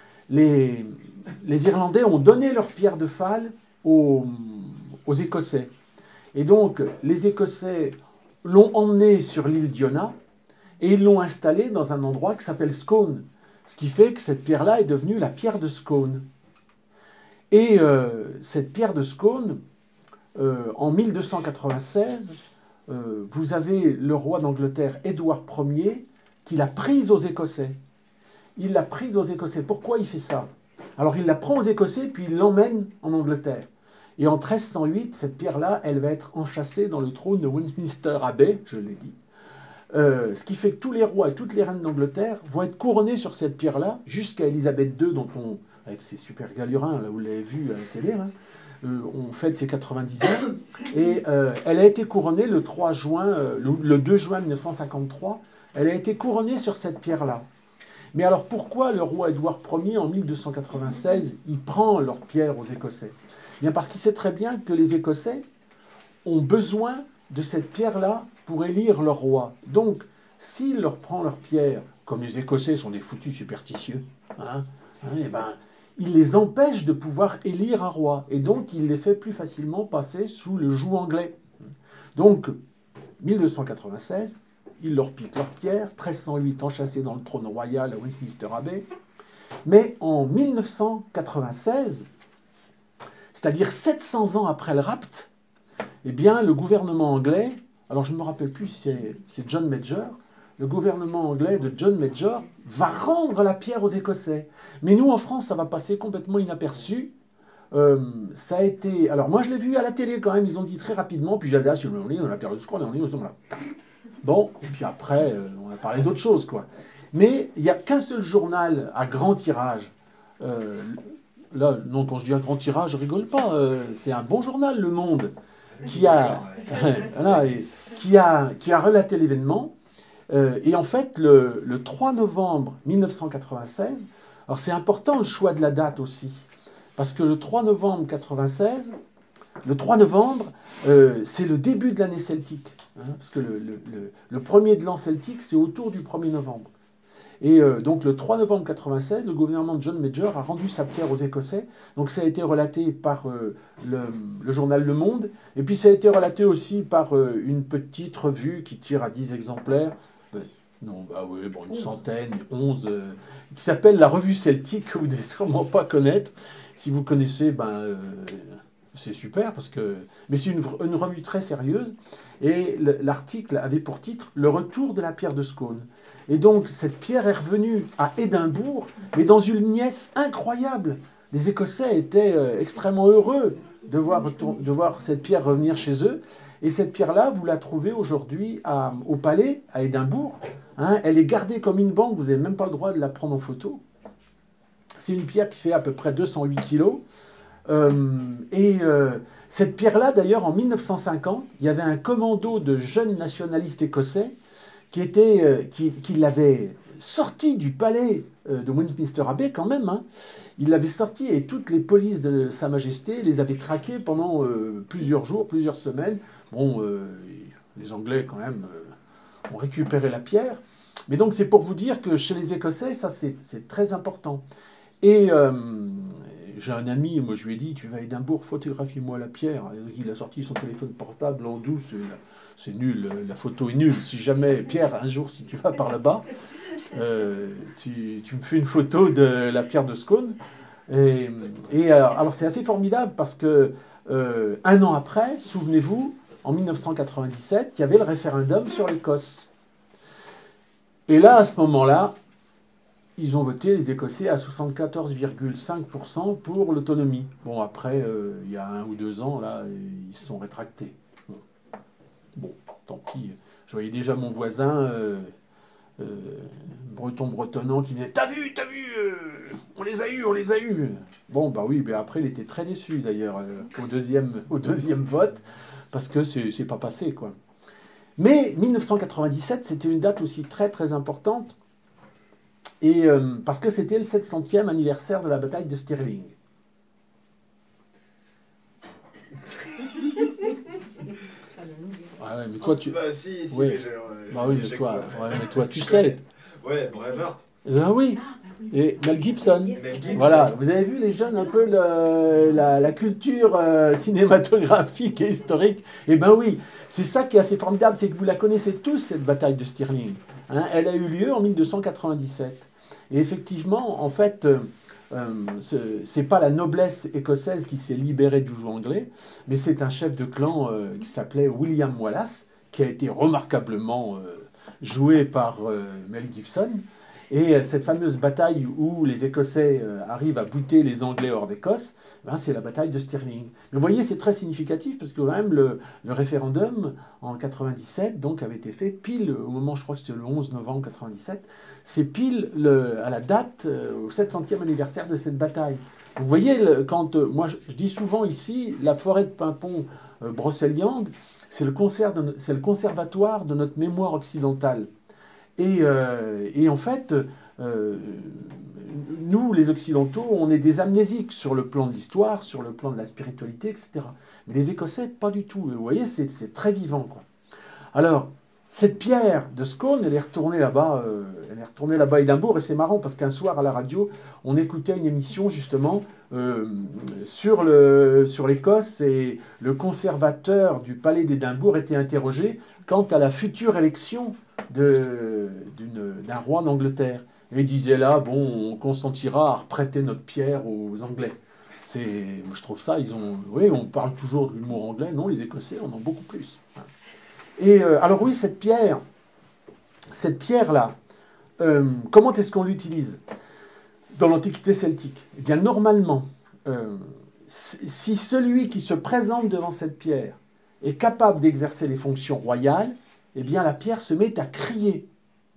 les, les Irlandais ont donné leur pierre de Fal aux, aux Écossais. Et donc, les Écossais l'ont emmenée sur l'île d'Iona, et ils l'ont installée dans un endroit qui s'appelle Scone. Ce qui fait que cette pierre-là est devenue la pierre de Scone. Et euh, cette pierre de Scone, euh, en mille deux cent quatre-vingt-seize, euh, vous avez le roi d'Angleterre, Édouard Ier, qui l'a prise aux Écossais. Il l'a prise aux Écossais. Pourquoi il fait ça? Alors il la prend aux Écossais, puis il l'emmène en Angleterre. Et en treize cent huit, cette pierre-là, elle va être enchâssée dans le trône de Westminster Abbey, je l'ai dit. Euh, ce qui fait que tous les rois et toutes les reines d'Angleterre vont être couronnés sur cette pierre-là, jusqu'à Élisabeth deux, dont on, avec ses super galurins, là vous l'avez vu à la télé, là, euh, on fête ses quatre-vingt-dix ans. Et euh, elle a été couronnée le trois juin, euh, le, le deux juin mille neuf cent cinquante-trois, elle a été couronnée sur cette pierre-là. Mais alors pourquoi le roi Édouard Ier, en mille deux cent quatre-vingt-seize, il prend leur pierre aux Écossais? Bien parce qu'il sait très bien que les Écossais ont besoin de cette pierre-là pour élire leur roi. Donc, s'il leur prend leur pierre, comme les Écossais sont des foutus superstitieux, hein, hein, et ben, il les empêche de pouvoir élire un roi. Et donc, il les fait plus facilement passer sous le joug anglais. Donc, mille deux cent quatre-vingt-seize, il leur pique leur pierre, mille trois cent huit enchâssés dans le trône royal à Westminster Abbey. Mais en mille neuf cent quatre-vingt-seize, c'est-à-dire sept cents ans après le rapt, eh bien, le gouvernement anglais, alors je ne me rappelle plus si c'est John Major, le gouvernement anglais de John Major va rendre la pierre aux Écossais. Mais nous, en France, ça va passer complètement inaperçu. Euh, ça a été... Alors moi, je l'ai vu à la télé quand même, ils ont dit très rapidement, puis j'avais dit, on est dans la pierre de Scone, on est aux là. Bon, et puis après, euh, on a parlé d'autres choses, quoi. Mais il n'y a qu'un seul journal à grand tirage. Euh, là, non, quand je dis à grand tirage, je rigole pas. Euh, c'est un bon journal, Le Monde, qui a, voilà, et, qui a, qui a relaté l'événement. Euh, et en fait, le, le trois novembre mille neuf cent quatre-vingt-seize, alors c'est important le choix de la date aussi, parce que le trois novembre mille neuf cent quatre-vingt-seize, le trois novembre, euh, c'est le début de l'année celtique. Hein, parce que le, le, le, le premier de l'an celtique, c'est autour du premier novembre. Et euh, donc le trois novembre quatre-vingt-seize, le gouvernement de John Major a rendu sa pierre aux Écossais. Donc ça a été relaté par euh, le, le journal Le Monde. Et puis ça a été relaté aussi par euh, une petite revue qui tire à dix exemplaires. Euh, non, bah oui, bon, une centaine, onze, euh, qui s'appelle la Revue Celtique, que vous ne devez sûrement pas connaître. Si vous connaissez, ben, euh, c'est super, parce que... mais c'est une, une revue très sérieuse. Et l'article avait pour titre « Le retour de la pierre de Scone ». Et donc, cette pierre est revenue à Édimbourg, mais dans une liesse incroyable. Les Écossais étaient euh, extrêmement heureux de voir, de voir cette pierre revenir chez eux. Et cette pierre-là, vous la trouvez aujourd'hui au Palais, à Édimbourg. Hein, elle est gardée comme une banque, vous n'avez même pas le droit de la prendre en photo. C'est une pierre qui fait à peu près deux cent huit kilos. Euh, et euh, cette pierre-là, d'ailleurs, en mille neuf cent cinquante, il y avait un commando de jeunes nationalistes écossais qui, était, euh, qui, qui l'avait sorti du palais euh, de Westminster Abbey quand même. Hein. Il l'avait sorti et toutes les polices de Sa Majesté les avaient traqués pendant euh, plusieurs jours, plusieurs semaines. Bon, euh, les Anglais quand même euh, ont récupéré la pierre. Mais donc c'est pour vous dire que chez les Écossais, ça c'est très important. Et euh, j'ai un ami, moi je lui ai dit, tu vas à Édimbourg, photographie-moi la pierre. Il a sorti son téléphone portable en douce, c'est nul, la photo est nulle. Si jamais, Pierre, un jour, si tu vas par là-bas, euh, tu, tu me fais une photo de la pierre de Scone. Et, et alors, alors c'est assez formidable parce que euh, un an après, souvenez-vous, en mille neuf cent quatre-vingt-dix-sept, il y avait le référendum sur l'Écosse. Et là, à ce moment-là, ils ont voté, les Écossais, à soixante-quatorze virgule cinq pour cent pour l'autonomie. Bon, après, euh, il y a un ou deux ans, là, ils se sont rétractés. Bon, bon tant pis. Je voyais déjà mon voisin, euh, euh, breton bretonnant, qui me disait « T'as vu, t'as vu euh, on les a eus, on les a eus !» Bon, bah oui, mais après, il était très déçu, d'ailleurs, euh, au, deuxième, au deuxième vote, parce que c'est pas passé, quoi. Mais mille neuf cent quatre-vingt-dix-sept, c'était une date aussi très, très importante, et euh, parce que c'était le sept centième anniversaire de la bataille de Stirling. Ah ouais, mais toi tu. Bah si, si, oui. mais j'ai. Euh, bah oui, mais toi, ouais, mais toi tu sais. Ouais, Braveheart. Ben oui. Et Mel Gibson. Mel Gibson. Voilà, vous avez vu les jeunes un peu le, la, la culture euh, cinématographique et historique. Et ben oui, c'est ça qui est assez formidable, c'est que vous la connaissez tous cette bataille de Stirling. Hein, elle a eu lieu en mille deux cent quatre-vingt-dix-sept. Et effectivement, en fait, euh, euh, c'est pas la noblesse écossaise qui s'est libérée du joug anglais, mais c'est un chef de clan euh, qui s'appelait William Wallace, qui a été remarquablement euh, joué par euh, Mel Gibson. Et cette fameuse bataille où les Écossais euh, arrivent à bouter les Anglais hors d'Écosse, ben, c'est la bataille de Stirling. Mais vous voyez, c'est très significatif parce que quand même le, le référendum en quatre-vingt-dix-sept donc, avait été fait pile au moment, je crois que c'est le onze novembre quatre-vingt-dix-sept, c'est pile le, à la date, euh, au sept centième anniversaire de cette bataille. Donc, vous voyez, le, quand euh, moi je, je dis souvent ici, la forêt de Pimpon euh, Brocéliande, c'est le, le conservatoire de notre mémoire occidentale. Et, euh, et en fait, euh, nous, les Occidentaux, on est des amnésiques sur le plan de l'histoire, sur le plan de la spiritualité, et cetera. Mais les Écossais, pas du tout. Vous voyez, c'est très vivant, quoi. Alors, cette pierre de Scone, elle est retournée là-bas, euh, elle est retournée là-bas à Édimbourg, et c'est marrant parce qu'un soir à la radio, on écoutait une émission justement euh, sur le, sur l'Écosse, et le conservateur du palais d'Édimbourg était interrogé quant à la future élection d'un roi d'Angleterre. Et il disait là, bon, on consentira à reprêter notre pierre aux Anglais. Je trouve ça, ils ont... Oui, on parle toujours de l'humour anglais, non, les Écossais en ont beaucoup plus. Et euh, alors oui, cette pierre, cette pierre-là, euh, comment est-ce qu'on l'utilise dans l'Antiquité celtique? Eh bien, normalement, euh, si celui qui se présente devant cette pierre est capable d'exercer les fonctions royales, eh bien, la pierre se met à crier.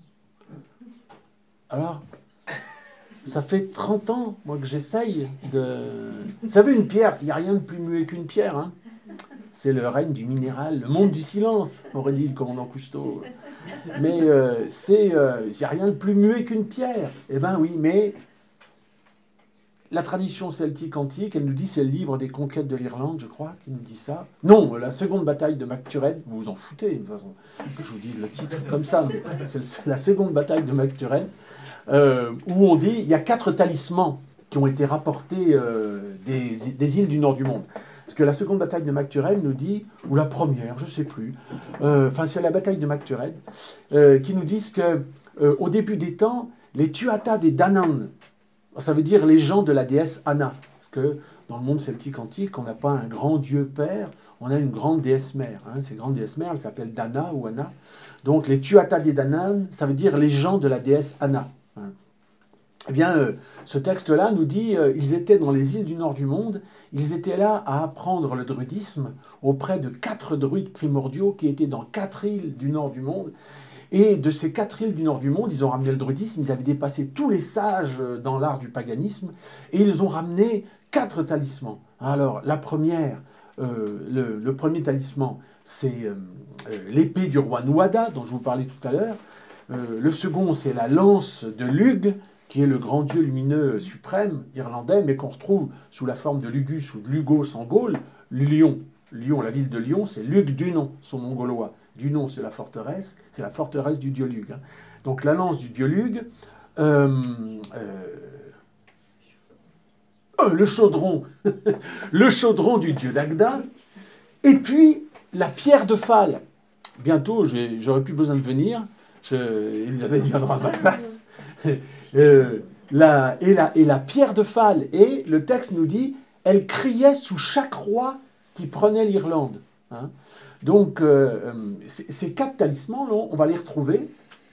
Alors, ça fait trente ans, moi, que j'essaye de... Vous savez, une pierre, il n'y a rien de plus muet qu'une pierre, hein. C'est le règne du minéral, le monde du silence, aurait dit le commandant Cousteau. Mais euh, c'est, euh, il n'y a rien de plus muet qu'une pierre. Eh bien oui, mais la tradition celtique antique, elle nous dit, c'est le livre des conquêtes de l'Irlande, je crois, qui nous dit ça. Non, la seconde bataille de MacTurren, vous vous en foutez, de toute façon, que je vous dise le titre comme ça, mais c'est la seconde bataille de MacTurren. euh, où on dit il y a quatre talismans qui ont été rapportés euh, des, des îles du nord du monde. Parce que la seconde bataille de Mac Tured nous dit, ou la première, je ne sais plus, euh, enfin c'est la bataille de Mac Tured, euh, qui nous disent que euh, au début des temps, les Tuatha des Danann, ça veut dire les gens de la déesse Anna, parce que dans le monde celtique antique, on n'a pas un grand dieu père, on a une grande déesse mère. Hein. Ces grandes déesses mères, elles s'appellent Dana ou Anna. Donc les Tuatha des Danann, ça veut dire les gens de la déesse Anna. Hein. Eh bien, euh, ce texte-là nous dit euh, ils étaient dans les îles du nord du monde, ils étaient là à apprendre le druidisme auprès de quatre druides primordiaux qui étaient dans quatre îles du nord du monde. Et de ces quatre îles du nord du monde, ils ont ramené le druidisme, ils avaient dépassé tous les sages dans l'art du paganisme, et ils ont ramené quatre talismans. Alors, la première, euh, le, le premier talisman, c'est euh, euh, l'épée du roi Nuada, dont je vous parlais tout à l'heure. Euh, le second, c'est la lance de Lugh, qui est le grand dieu lumineux suprême irlandais, mais qu'on retrouve sous la forme de Lugus ou de Lugos en Gaule. Lyon, Lyon, la ville de Lyon, c'est Lugh du nom, son nom gaulois. Du nom, c'est la forteresse, c'est la forteresse du dieu Lugh. Hein. Donc la lance du dieu Lugh, euh, euh, euh, le chaudron, le chaudron du dieu Dagda, et puis la pierre de Phale. Bientôt, j'aurais plus besoin de venir, je, Elisabeth viendra à ma place. Euh, la, et, la, et la pierre de Phale, et le texte nous dit, elle criait sous chaque roi qui prenait l'Irlande. Hein. Donc, euh, ces quatre talismans, là, on va les retrouver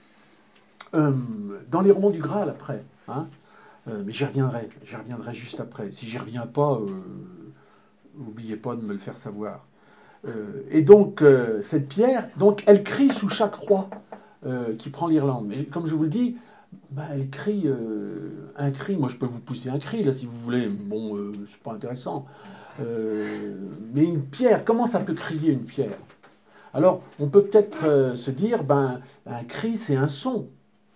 euh, dans les romans du Graal après. Hein. Euh, mais j'y reviendrai, j'y reviendrai juste après. Si j'y reviens pas, n'oubliez euh, pas de me le faire savoir. Euh, et donc, euh, cette pierre, donc, elle crie sous chaque roi euh, qui prend l'Irlande. Mais comme je vous le dis, bah, elle crie euh, un cri. Moi, je peux vous pousser un cri, là, si vous voulez. Bon, euh, c'est pas intéressant. Euh, mais une pierre, comment ça peut crier une pierre? Alors, on peut peut-être euh, se dire, ben, un cri, c'est un son.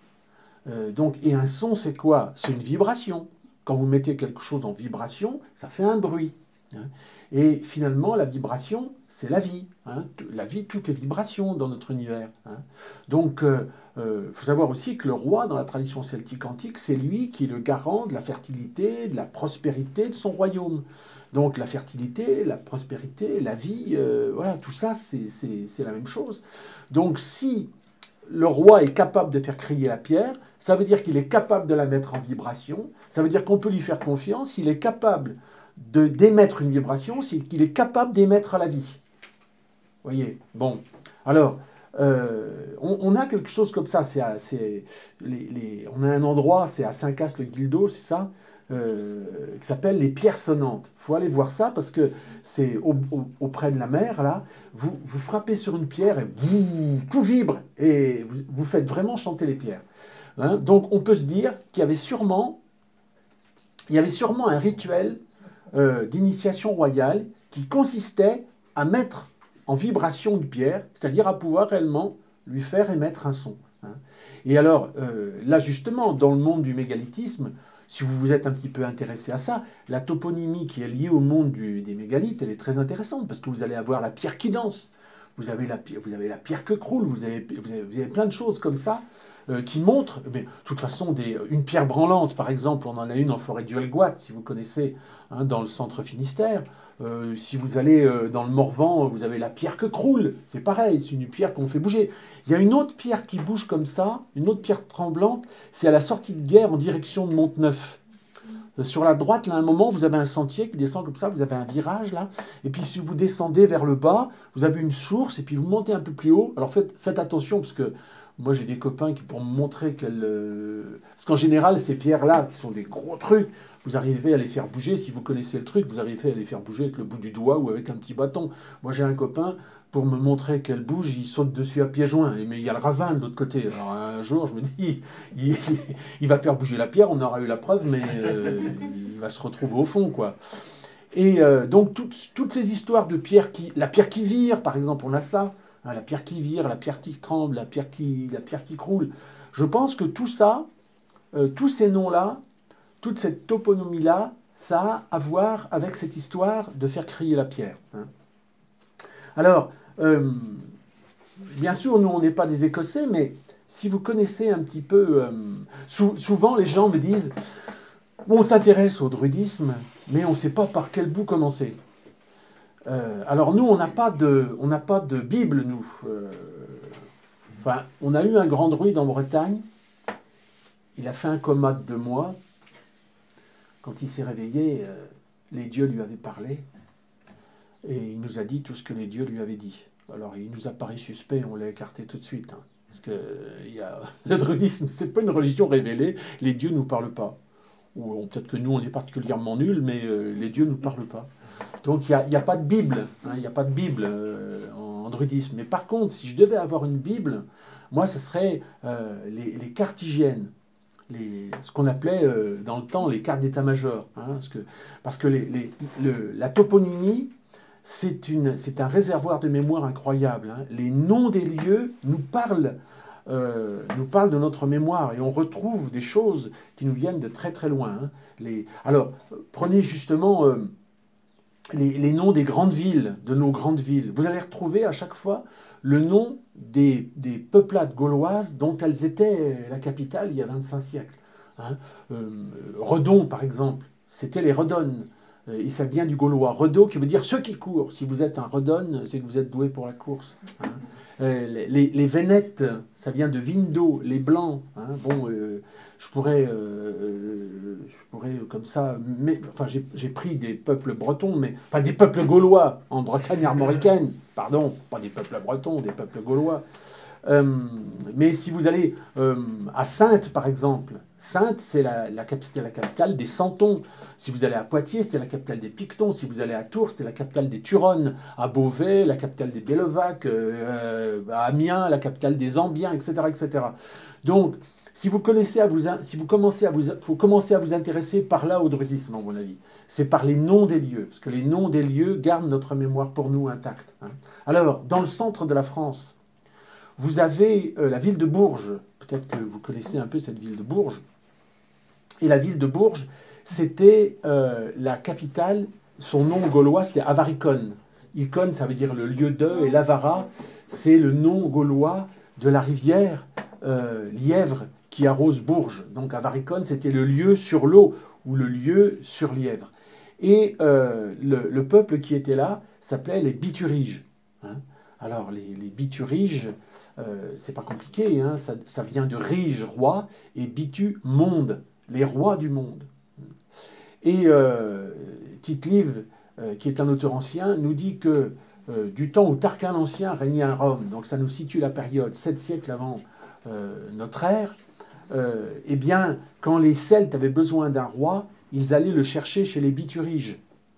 Euh, donc, et un son, c'est quoi? C'est une vibration. Quand vous mettez quelque chose en vibration, ça fait un bruit. Hein. Et finalement, la vibration, c'est la vie. Hein. La vie, tout est vibration dans notre univers. Hein. Donc, il euh, euh, faut savoir aussi que le roi, dans la tradition celtique antique, c'est lui qui est le garant de la fertilité, de la prospérité de son royaume. Donc, la fertilité, la prospérité, la vie, euh, voilà, tout ça, c'est la même chose. Donc, si le roi est capable de faire crier la pierre, ça veut dire qu'il est capable de la mettre en vibration, ça veut dire qu'on peut lui faire confiance, il est capable de d'émettre une vibration, c'est qu'il est capable d'émettre la vie. Vous voyez? Bon, alors, euh, on, on a quelque chose comme ça, c'est les, les, on a un endroit, c'est à Saint-Cast-le-Guildo, c'est ça, euh, qui s'appelle les pierres sonnantes. Il faut aller voir ça parce que c'est au, au, auprès de la mer, là, vous, vous frappez sur une pierre et vous, tout vibre et vous, vous faites vraiment chanter les pierres. Hein? Donc on peut se dire qu'il y avait sûrement, il y avait sûrement un rituel euh, d'initiation royale qui consistait à mettre en vibration une pierre, c'est-à-dire à pouvoir réellement lui faire émettre un son. Hein. Et alors, euh, là justement, dans le monde du mégalithisme, si vous vous êtes un petit peu intéressé à ça, la toponymie qui est liée au monde du, des mégalithes, elle est très intéressante, parce que vous allez avoir la pierre qui danse, vous avez la, vous avez la pierre que croule, vous avez, vous avez, vous avez plein de choses comme ça, euh, qui montrent, mais, de toute façon, des, une pierre branlante, par exemple, on en a une en forêt du Helgoat, si vous connaissez, hein, dans le centre Finistère. Euh, si vous allez euh, dans le Morvan, vous avez la pierre que croule, c'est pareil, c'est une pierre qu'on fait bouger. Il y a une autre pierre qui bouge comme ça, une autre pierre tremblante, c'est à la sortie de guerre en direction de Monteneuf. Euh, sur la droite, là, à un moment, vous avez un sentier qui descend comme ça, vous avez un virage, là, et puis si vous descendez vers le bas, vous avez une source, et puis vous montez un peu plus haut. Alors faites, faites attention, parce que moi j'ai des copains qui pour me montrer qu'elles... Euh... Parce qu'en général, ces pierres-là, qui sont des gros trucs, vous arrivez à les faire bouger, si vous connaissez le truc, vous arrivez à les faire bouger avec le bout du doigt ou avec un petit bâton. Moi j'ai un copain, pour me montrer qu'elle bouge, il saute dessus à pieds joints. Mais il y a le ravin de l'autre côté. Alors un jour, je me dis, il, il va faire bouger la pierre, on aura eu la preuve, mais euh, il va se retrouver au fond, quoi. Et euh, donc toutes, toutes ces histoires de pierre qui... La pierre qui vire, par exemple, on a ça. Hein, la pierre qui vire, la pierre qui tremble, la pierre qui, la pierre qui croule. Je pense que tout ça, euh, tous ces noms-là, toute cette toponymie-là, ça a à voir avec cette histoire de faire crier la pierre. Hein. Alors, euh, bien sûr, nous, on n'est pas des Écossais, mais si vous connaissez un petit peu... Euh, sou souvent, les gens me disent, on s'intéresse au druidisme, mais on ne sait pas par quel bout commencer. Euh, alors nous, on n'a pas de, on n'a pas de Bible, nous. Euh, enfin, on a eu un grand druide en Bretagne. Il a fait un coma de deux mois. Quand il s'est réveillé, euh, les dieux lui avaient parlé. Et il nous a dit tout ce que les dieux lui avaient dit. Alors il nous a paru suspect, on l'a écarté tout de suite. Hein, parce que euh, y a... le druidisme, c'est pas une religion révélée. Les dieux ne nous parlent pas. Ou peut-être que nous, on est particulièrement nuls, mais euh, les dieux ne nous parlent pas. Donc il n'y a, a pas de Bible, hein, il n'y a pas de Bible euh, en, en druidisme. Mais par contre, si je devais avoir une Bible, moi, ce serait euh, les, les cartes hygiènes, les, ce qu'on appelait euh, dans le temps les cartes d'état-major. Hein, parce que, parce que les, les, le, la toponymie, c'est un réservoir de mémoire incroyable. Hein. Les noms des lieux nous parlent, euh, nous parlent de notre mémoire et on retrouve des choses qui nous viennent de très très loin. Hein. Les, alors, prenez justement... Euh, Les, les noms des grandes villes, de nos grandes villes. Vous allez retrouver à chaque fois le nom des, des peuplades gauloises dont elles étaient la capitale il y a vingt-cinq siècles. Hein. Euh, Redon, par exemple, c'était les Redonnes. Et ça vient du gaulois redo, qui veut dire ceux qui courent. Si vous êtes un redonne, c'est que vous êtes doué pour la course. Hein. Euh, les, les Vénètes, ça vient de Vindo, les Blancs. Hein. Bon, euh, je pourrais, euh, je pourrais comme ça, mais, enfin, j'ai pris des peuples bretons, mais enfin des peuples gaulois en Bretagne armoricaine. Pardon, pas des peuples bretons, des peuples gaulois. Euh, mais si vous allez euh, à Saintes, par exemple, Saintes, c'est la, la, la capitale des Santons. Si vous allez à Poitiers, c'était la capitale des Pictons. Si vous allez à Tours, c'était la capitale des Turonnes. À Beauvais, la capitale des Bellevaques. Euh, à Amiens, la capitale des Ambiens, et cetera, et cetera. Donc, si vous, connaissez à vous, si vous commencez à vous, faut commencer à vous intéresser par là au druidisme, à mon avis. C'est par les noms des lieux, parce que les noms des lieux gardent notre mémoire pour nous intacte. Hein. Alors, dans le centre de la France, vous avez euh, la ville de Bourges. Peut-être que vous connaissez un peu cette ville de Bourges. Et la ville de Bourges, c'était euh, la capitale, son nom gaulois, c'était Avaricon. Icon, ça veut dire le lieu de, et l'Avara, c'est le nom gaulois de la rivière euh, Lièvre qui arrose Bourges. Donc Avaricon, c'était le lieu sur l'eau, ou le lieu sur Lièvre. Et euh, le, le peuple qui était là s'appelait les Bituriges. Hein. Alors les, les Bituriges, euh, c'est pas compliqué, hein, ça, ça vient de rige, roi, et bitu, monde, les rois du monde. Et euh, Tite-Live, euh, qui est un auteur ancien, nous dit que euh, du temps où Tarquin l'Ancien régnait à Rome, donc ça nous situe la période sept siècles avant euh, notre ère, euh, eh bien, quand les Celtes avaient besoin d'un roi, ils allaient le chercher chez les Bituriges.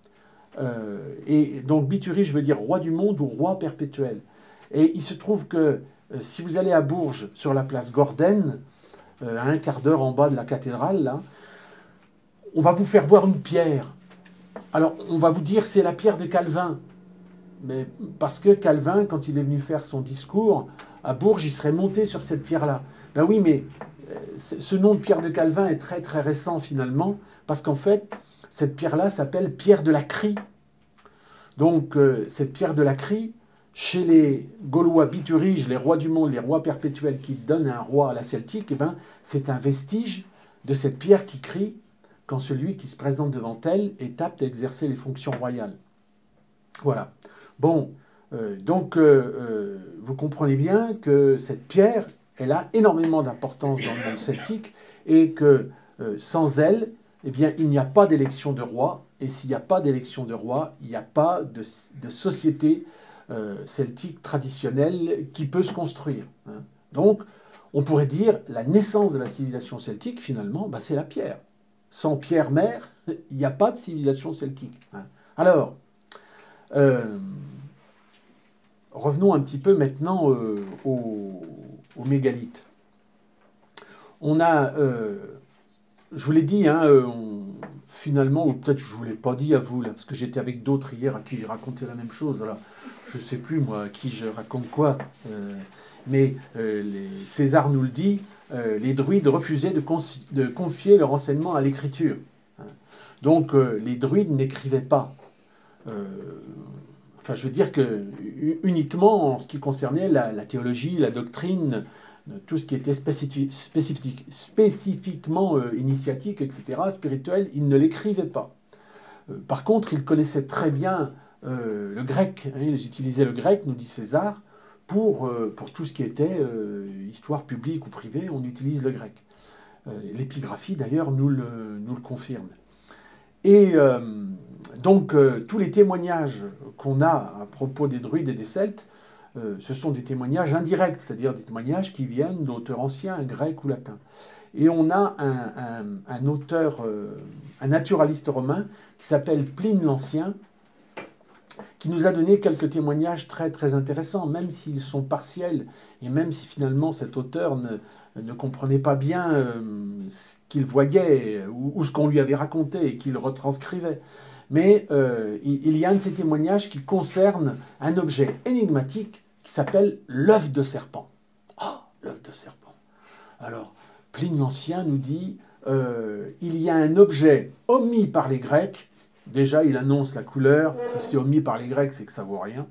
Euh, et donc Biturige veut dire roi du monde ou roi perpétuel. Et il se trouve que euh, si vous allez à Bourges, sur la place Gordenne, euh, à un quart d'heure en bas de la cathédrale, là, on va vous faire voir une pierre. Alors, on va vous dire c'est la pierre de Calvin. Mais parce que Calvin, quand il est venu faire son discours, à Bourges, il serait monté sur cette pierre-là. Ben oui, mais euh, ce nom de pierre de Calvin est très très récent finalement, parce qu'en fait, cette pierre-là s'appelle pierre de la Crie. Donc, euh, cette pierre de la Crie, chez les Gaulois bituriges, les rois du monde, les rois perpétuels qui donnent un roi à la celtique, eh ben, c'est un vestige de cette pierre qui crie quand celui qui se présente devant elle est apte à exercer les fonctions royales. Voilà. Bon, euh, donc, euh, euh, vous comprenez bien que cette pierre, elle a énormément d'importance dans le monde celtique et que euh, sans elle, eh bien, il n'y a pas d'élection de roi, et s'il n'y a pas d'élection de roi, il n'y a pas de, de société euh, celtique traditionnelle qui peut se construire. Hein. Donc, on pourrait dire la naissance de la civilisation celtique, finalement, bah, c'est la pierre. Sans pierre-mère, il n'y a pas de civilisation celtique. Hein. Alors, euh, revenons un petit peu maintenant euh, au, au mégalithe. On a... Euh, Je vous l'ai dit, hein, on, finalement, ou peut-être je ne vous l'ai pas dit à vous, là, parce que j'étais avec d'autres hier à qui j'ai raconté la même chose. Alors, je ne sais plus, moi, à qui je raconte quoi. Euh, mais euh, les, César nous le dit, euh, les druides refusaient de, de confier leur enseignement à l'écriture. Hein. Donc, euh, les druides n'écrivaient pas. Euh, enfin, je veux dire que uniquement en ce qui concernait la, la théologie, la doctrine, tout ce qui était spécifi spécifique, spécifiquement euh, initiatique, et cetera, spirituel, il ne l'écrivait pas. Euh, par contre, il connaissait très bien euh, le grec. Hein, ils utilisaient le grec, nous dit César, pour, euh, pour tout ce qui était euh, histoire publique ou privée, on utilise le grec. Euh, L'épigraphie, d'ailleurs, nous le, nous le confirme. Et euh, donc, euh, tous les témoignages qu'on a à propos des druides et des celtes, euh, ce sont des témoignages indirects, c'est-à-dire des témoignages qui viennent d'auteurs anciens, grecs ou latins. Et on a un, un, un auteur, euh, un naturaliste romain, qui s'appelle Pline l'Ancien, qui nous a donné quelques témoignages très, très intéressants, même s'ils sont partiels, et même si finalement cet auteur ne, ne comprenait pas bien euh, ce qu'il voyait, ou, ou ce qu'on lui avait raconté, et qu'il retranscrivait. Mais euh, il y a un de ces témoignages qui concerne un objet énigmatique qui s'appelle l'œuf de serpent. Ah, l'œuf de serpent. Alors, Pline l'Ancien nous dit, euh, il y a un objet omis par les Grecs. Déjà, il annonce la couleur. Si c'est omis par les Grecs, c'est que ça vaut rien.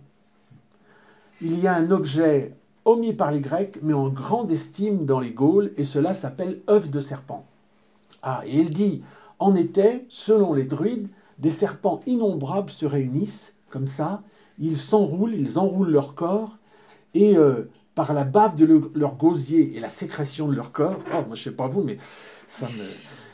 Il y a un objet omis par les Grecs, mais en grande estime dans les Gaules, et cela s'appelle œuf de serpent. Ah, et il dit, en été, selon les druides, des serpents innombrables se réunissent, comme ça, ils s'enroulent, ils enroulent leur corps, et euh, par la bave de le, leur gosier et la sécrétion de leur corps, oh, moi je sais pas vous, mais ça me...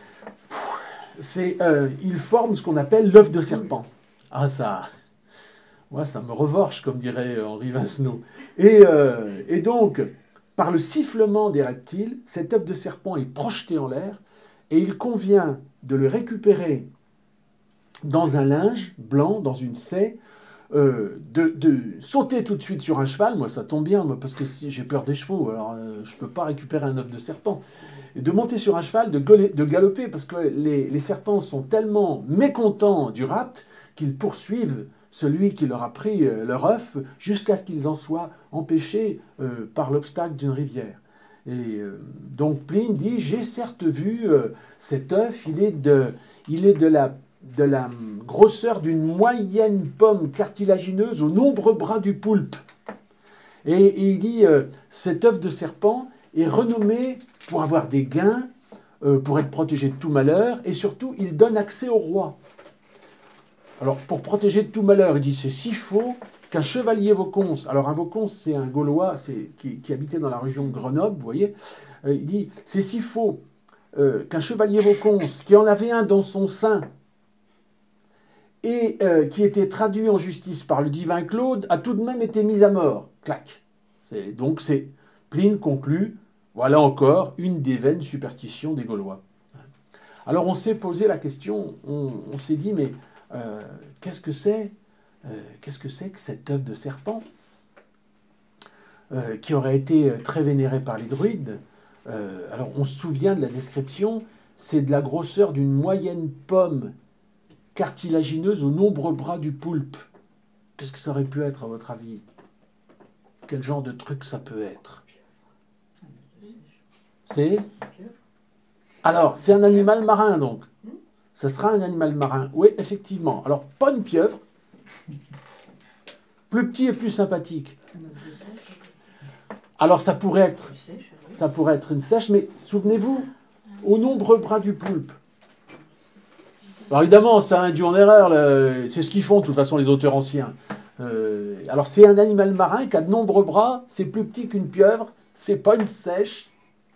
C'est, euh, ils forment ce qu'on appelle l'œuf de serpent. Ah ça... Moi, ça me revorche, comme dirait Henri Vincenot. Et, euh, et donc, par le sifflement des reptiles, cet œuf de serpent est projeté en l'air, et il convient de le récupérer dans un linge blanc, dans une sée, euh, de, de sauter tout de suite sur un cheval. Moi, ça tombe bien, moi, parce que si, j'ai peur des chevaux, alors euh, je ne peux pas récupérer un œuf de serpent. Et de monter sur un cheval, de, gueuler, de galoper, parce que les, les serpents sont tellement mécontents du rapt qu'ils poursuivent celui qui leur a pris euh, leur œuf jusqu'à ce qu'ils en soient empêchés euh, par l'obstacle d'une rivière. Et euh, donc Pline dit, j'ai certes vu euh, cet œuf, il est de, il est de la de la grosseur d'une moyenne pomme cartilagineuse aux nombreux bras du poulpe. Et, et il dit, euh, cet œuf de serpent est renommé pour avoir des gains, euh, pour être protégé de tout malheur, et surtout, il donne accès au roi. Alors, pour protéger de tout malheur, il dit, c'est si faux qu'un chevalier Vauconce, alors un Vauconce, c'est un Gaulois c'est, qui, qui habitait dans la région de Grenoble, vous voyez, euh, il dit, c'est si faux euh, qu'un chevalier Vauconce, qui en avait un dans son sein, et euh, qui était traduit en justice par le divin Claude, a tout de même été mis à mort. Clac. C'est, donc c'est Pline conclut, voilà encore une des vaines superstitions des Gaulois. Alors on s'est posé la question, on, on s'est dit, mais euh, qu'est-ce que c'est euh, qu'est-ce que c'est que cet œuf de serpent euh, qui aurait été très vénéré par les druides? euh, Alors on se souvient de la description, c'est de la grosseur d'une moyenne pomme cartilagineuse aux nombreux bras du poulpe. Qu'est-ce que ça aurait pu être, à votre avis? Quel genre de truc ça peut être? C'est Alors, c'est un animal marin, donc. Ce sera un animal marin. Oui, effectivement. Alors, pas une pieuvre. Plus petit et plus sympathique. Alors, ça pourrait être, ça pourrait être une sèche, mais souvenez-vous, aux nombreux bras du poulpe. Alors évidemment, ça induit en erreur, le... c'est ce qu'ils font de toute façon les auteurs anciens. Euh... Alors c'est un animal marin qui a de nombreux bras, c'est plus petit qu'une pieuvre, c'est pas une sèche.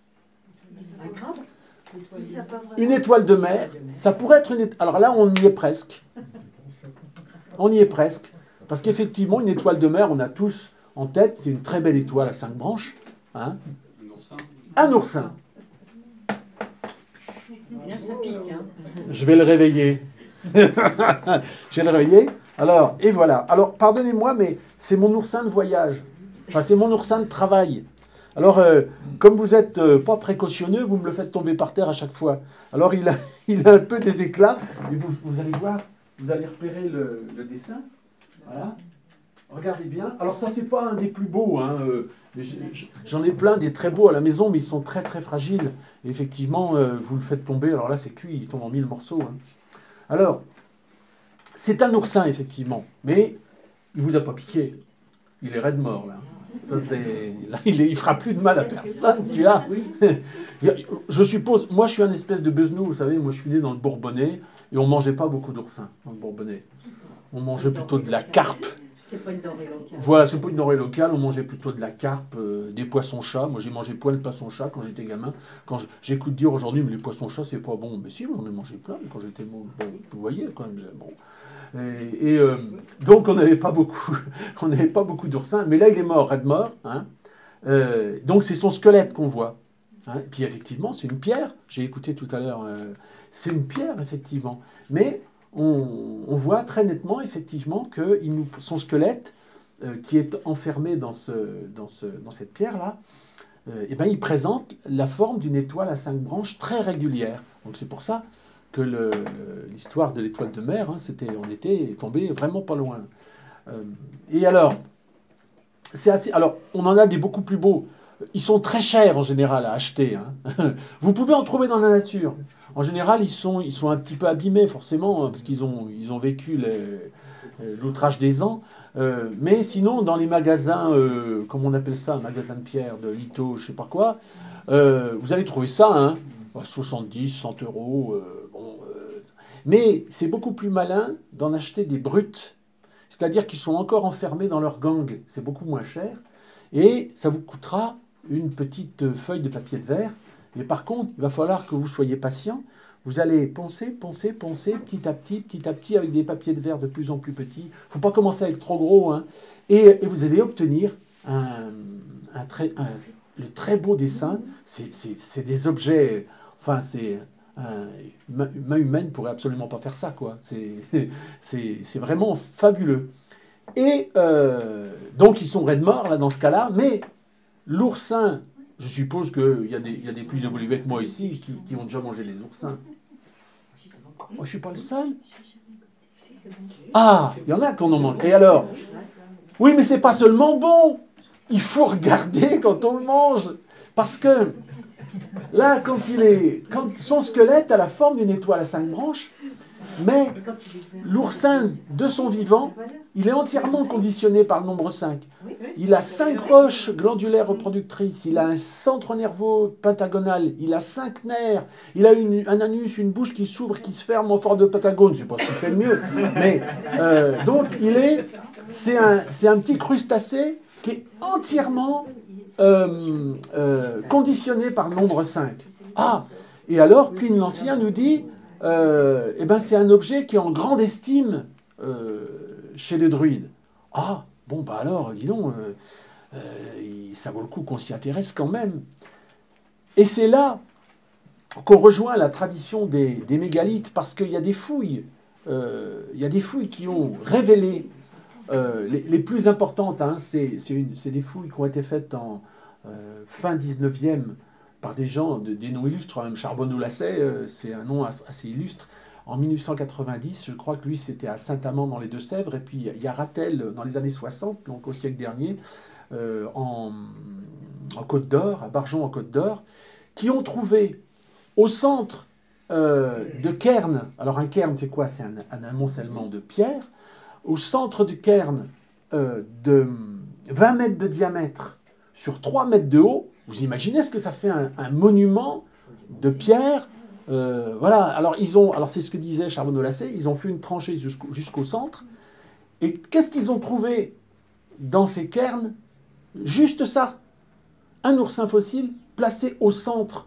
Une étoile de mer, ça pourrait être une étoile... Alors là, on y est presque. On y est presque. Parce qu'effectivement, une étoile de mer, on a tous en tête, c'est une très belle étoile à cinq branches. Hein, un oursin. Un oursin. Ça pique, hein. Je vais le réveiller. Je vais le réveiller. Alors, et voilà. Alors, pardonnez-moi, mais c'est mon oursin de voyage. Enfin, c'est mon oursin de travail. Alors, euh, comme vous n'êtes euh, pas précautionneux, vous me le faites tomber par terre à chaque fois. Alors, il a, il a un peu des éclats. Et vous, vous allez voir, vous allez repérer le, le dessin. Voilà. Regardez bien. Alors, ça, c'est pas un des plus beaux. Hein. Euh, J'en ai plein des très beaux à la maison, mais ils sont très, très fragiles. Et effectivement, euh, vous le faites tomber. Alors là, c'est cuit. Il tombe en mille morceaux. Hein. Alors, c'est un oursin, effectivement. Mais il ne vous a pas piqué. Il est raide mort, là. Ça, c'est... Là, il ne fera plus de mal à personne, celui-là. Je suppose, moi je suis un espèce de besnou, vous savez, moi je suis né dans le Bourbonnais, et on ne mangeait pas beaucoup d'oursins dans le Bourbonnais. On mangeait plutôt de la carpe. C'est pas une denrée locale. Voilà, c'est pas une denrée locale, on mangeait plutôt de la carpe, euh, des poissons-chats. Moi j'ai mangé plein de poissons-chats quand j'étais gamin. Quand je- j'écoute dire aujourd'hui, mais les poissons-chats c'est pas bon. Mais si, j'en ai mangé plein quand j'étais bon. Bon, vous voyez quand même. Bon. Et, et, euh, donc on n'avait pas beaucoup, on n'avait pas beaucoup d'oursins. Mais là il est mort, Red mort. Hein. Euh, donc c'est son squelette qu'on voit. Hein. Et puis effectivement, c'est une pierre. J'ai écouté tout à l'heure. Euh, c'est une pierre effectivement. Mais on, on voit très nettement effectivement que il nous, son squelette euh, qui est enfermé dans, ce, dans, ce, dans cette pierre-là, euh, eh ben, il présente la forme d'une étoile à cinq branches très régulière. Donc c'est pour ça que le- l'histoire de l'étoile de mer, hein, c'était, on était tombé vraiment pas loin. Euh, et alors, c'est assez, alors, on en a des beaucoup plus beaux. Ils sont très chers en général à acheter. Hein. Vous pouvez en trouver dans la nature. En général, ils sont, ils sont un petit peu abîmés forcément, hein, parce qu'ils ont, ils ont vécu les- l'outrage des ans. Euh, mais sinon, dans les magasins, euh, comme on appelle ça, un magasin de pierre, de litho, je sais pas quoi, euh, vous allez trouver ça, hein, à soixante-dix, cent euros. Euh, bon, euh, mais c'est beaucoup plus malin d'en acheter des bruts. C'est-à-dire qu'ils sont encore enfermés dans leur gang. C'est beaucoup moins cher. Et ça vous coûtera une petite feuille de papier de verre. Mais par contre, il va falloir que vous soyez patient. Vous allez poncer, poncer, poncer, petit à petit, petit à petit, avec des papiers de verre de plus en plus petits. Il ne faut pas commencer avec trop gros. Hein. Et, et vous allez obtenir un, un très, un- le très beau dessin. C'est c'est- c'est des objets... Enfin, c'est... un- Une main une main humaine ne pourrait absolument pas faire ça, quoi. C'est c'est- c'est vraiment fabuleux. Et euh, donc, ils sont raides morts, là, dans ce cas-là. Mais l'oursin, je suppose qu'il y, a des- il y a des plus évolués que moi ici qui, qui ont déjà mangé les oursins. Moi, je ne suis pas le seul. Ah, il y en a qui en ont mangé. Et alors? Oui, mais c'est pas seulement bon. Il faut regarder quand on le mange. Parce que là, quand il est, quand son squelette a la forme d'une étoile à cinq branches, mais l'oursin, de son vivant, il est entièrement conditionné par le nombre cinq. Il a cinq poches glandulaires reproductrices, il a un centre nerveux pentagonal, il a cinq nerfs, il a une- un anus, une bouche qui s'ouvre, qui se ferme en forme de pentagone. C'est pas ce qu'il fait de mieux. Mais, euh, donc, il est, c'est un, c'est un petit crustacé qui est entièrement euh, euh, conditionné par le nombre cinq. Ah, et alors, Pline l'Ancien nous dit, euh, eh ben, c'est un objet qui est en grande estime euh, chez les druides. Ah, bon, bah alors, dis donc, euh, euh, ça vaut le coup qu'on s'y intéresse quand même. Et c'est là qu'on rejoint la tradition des, des mégalithes, parce qu'il y a des fouilles, euh, il y a des fouilles qui ont révélé euh, les, les plus importantes. Hein, c'est c'est une- c'est des fouilles qui ont été faites en euh, fin dix-neuvième par des gens, de- des noms illustres. Même Charbonneau-Lasset, euh, c'est un nom as- assez illustre. En mille huit cent quatre-vingt-dix, je crois que lui, c'était à Saint-Amand dans les Deux-Sèvres. Et puis, il y a Ratel dans les années soixante, donc au siècle dernier, euh, en, en Côte d'Or, à Barjon en Côte d'Or, qui ont trouvé au centre euh, de cairns. Alors, un cairn, c'est quoi? C'est un, un amoncellement de pierres. Au centre du cairn euh, de vingt mètres de diamètre sur trois mètres de haut, vous imaginez ce que ça fait un, un monument de pierre. Euh, voilà, alors ils ont, alors c'est ce que disait Charbonneau-Lasset, ils ont fait une tranchée jusqu'au jusqu'au centre. Et qu'est-ce qu'ils ont trouvé dans ces cairns? Juste ça, un oursin fossile placé au centre.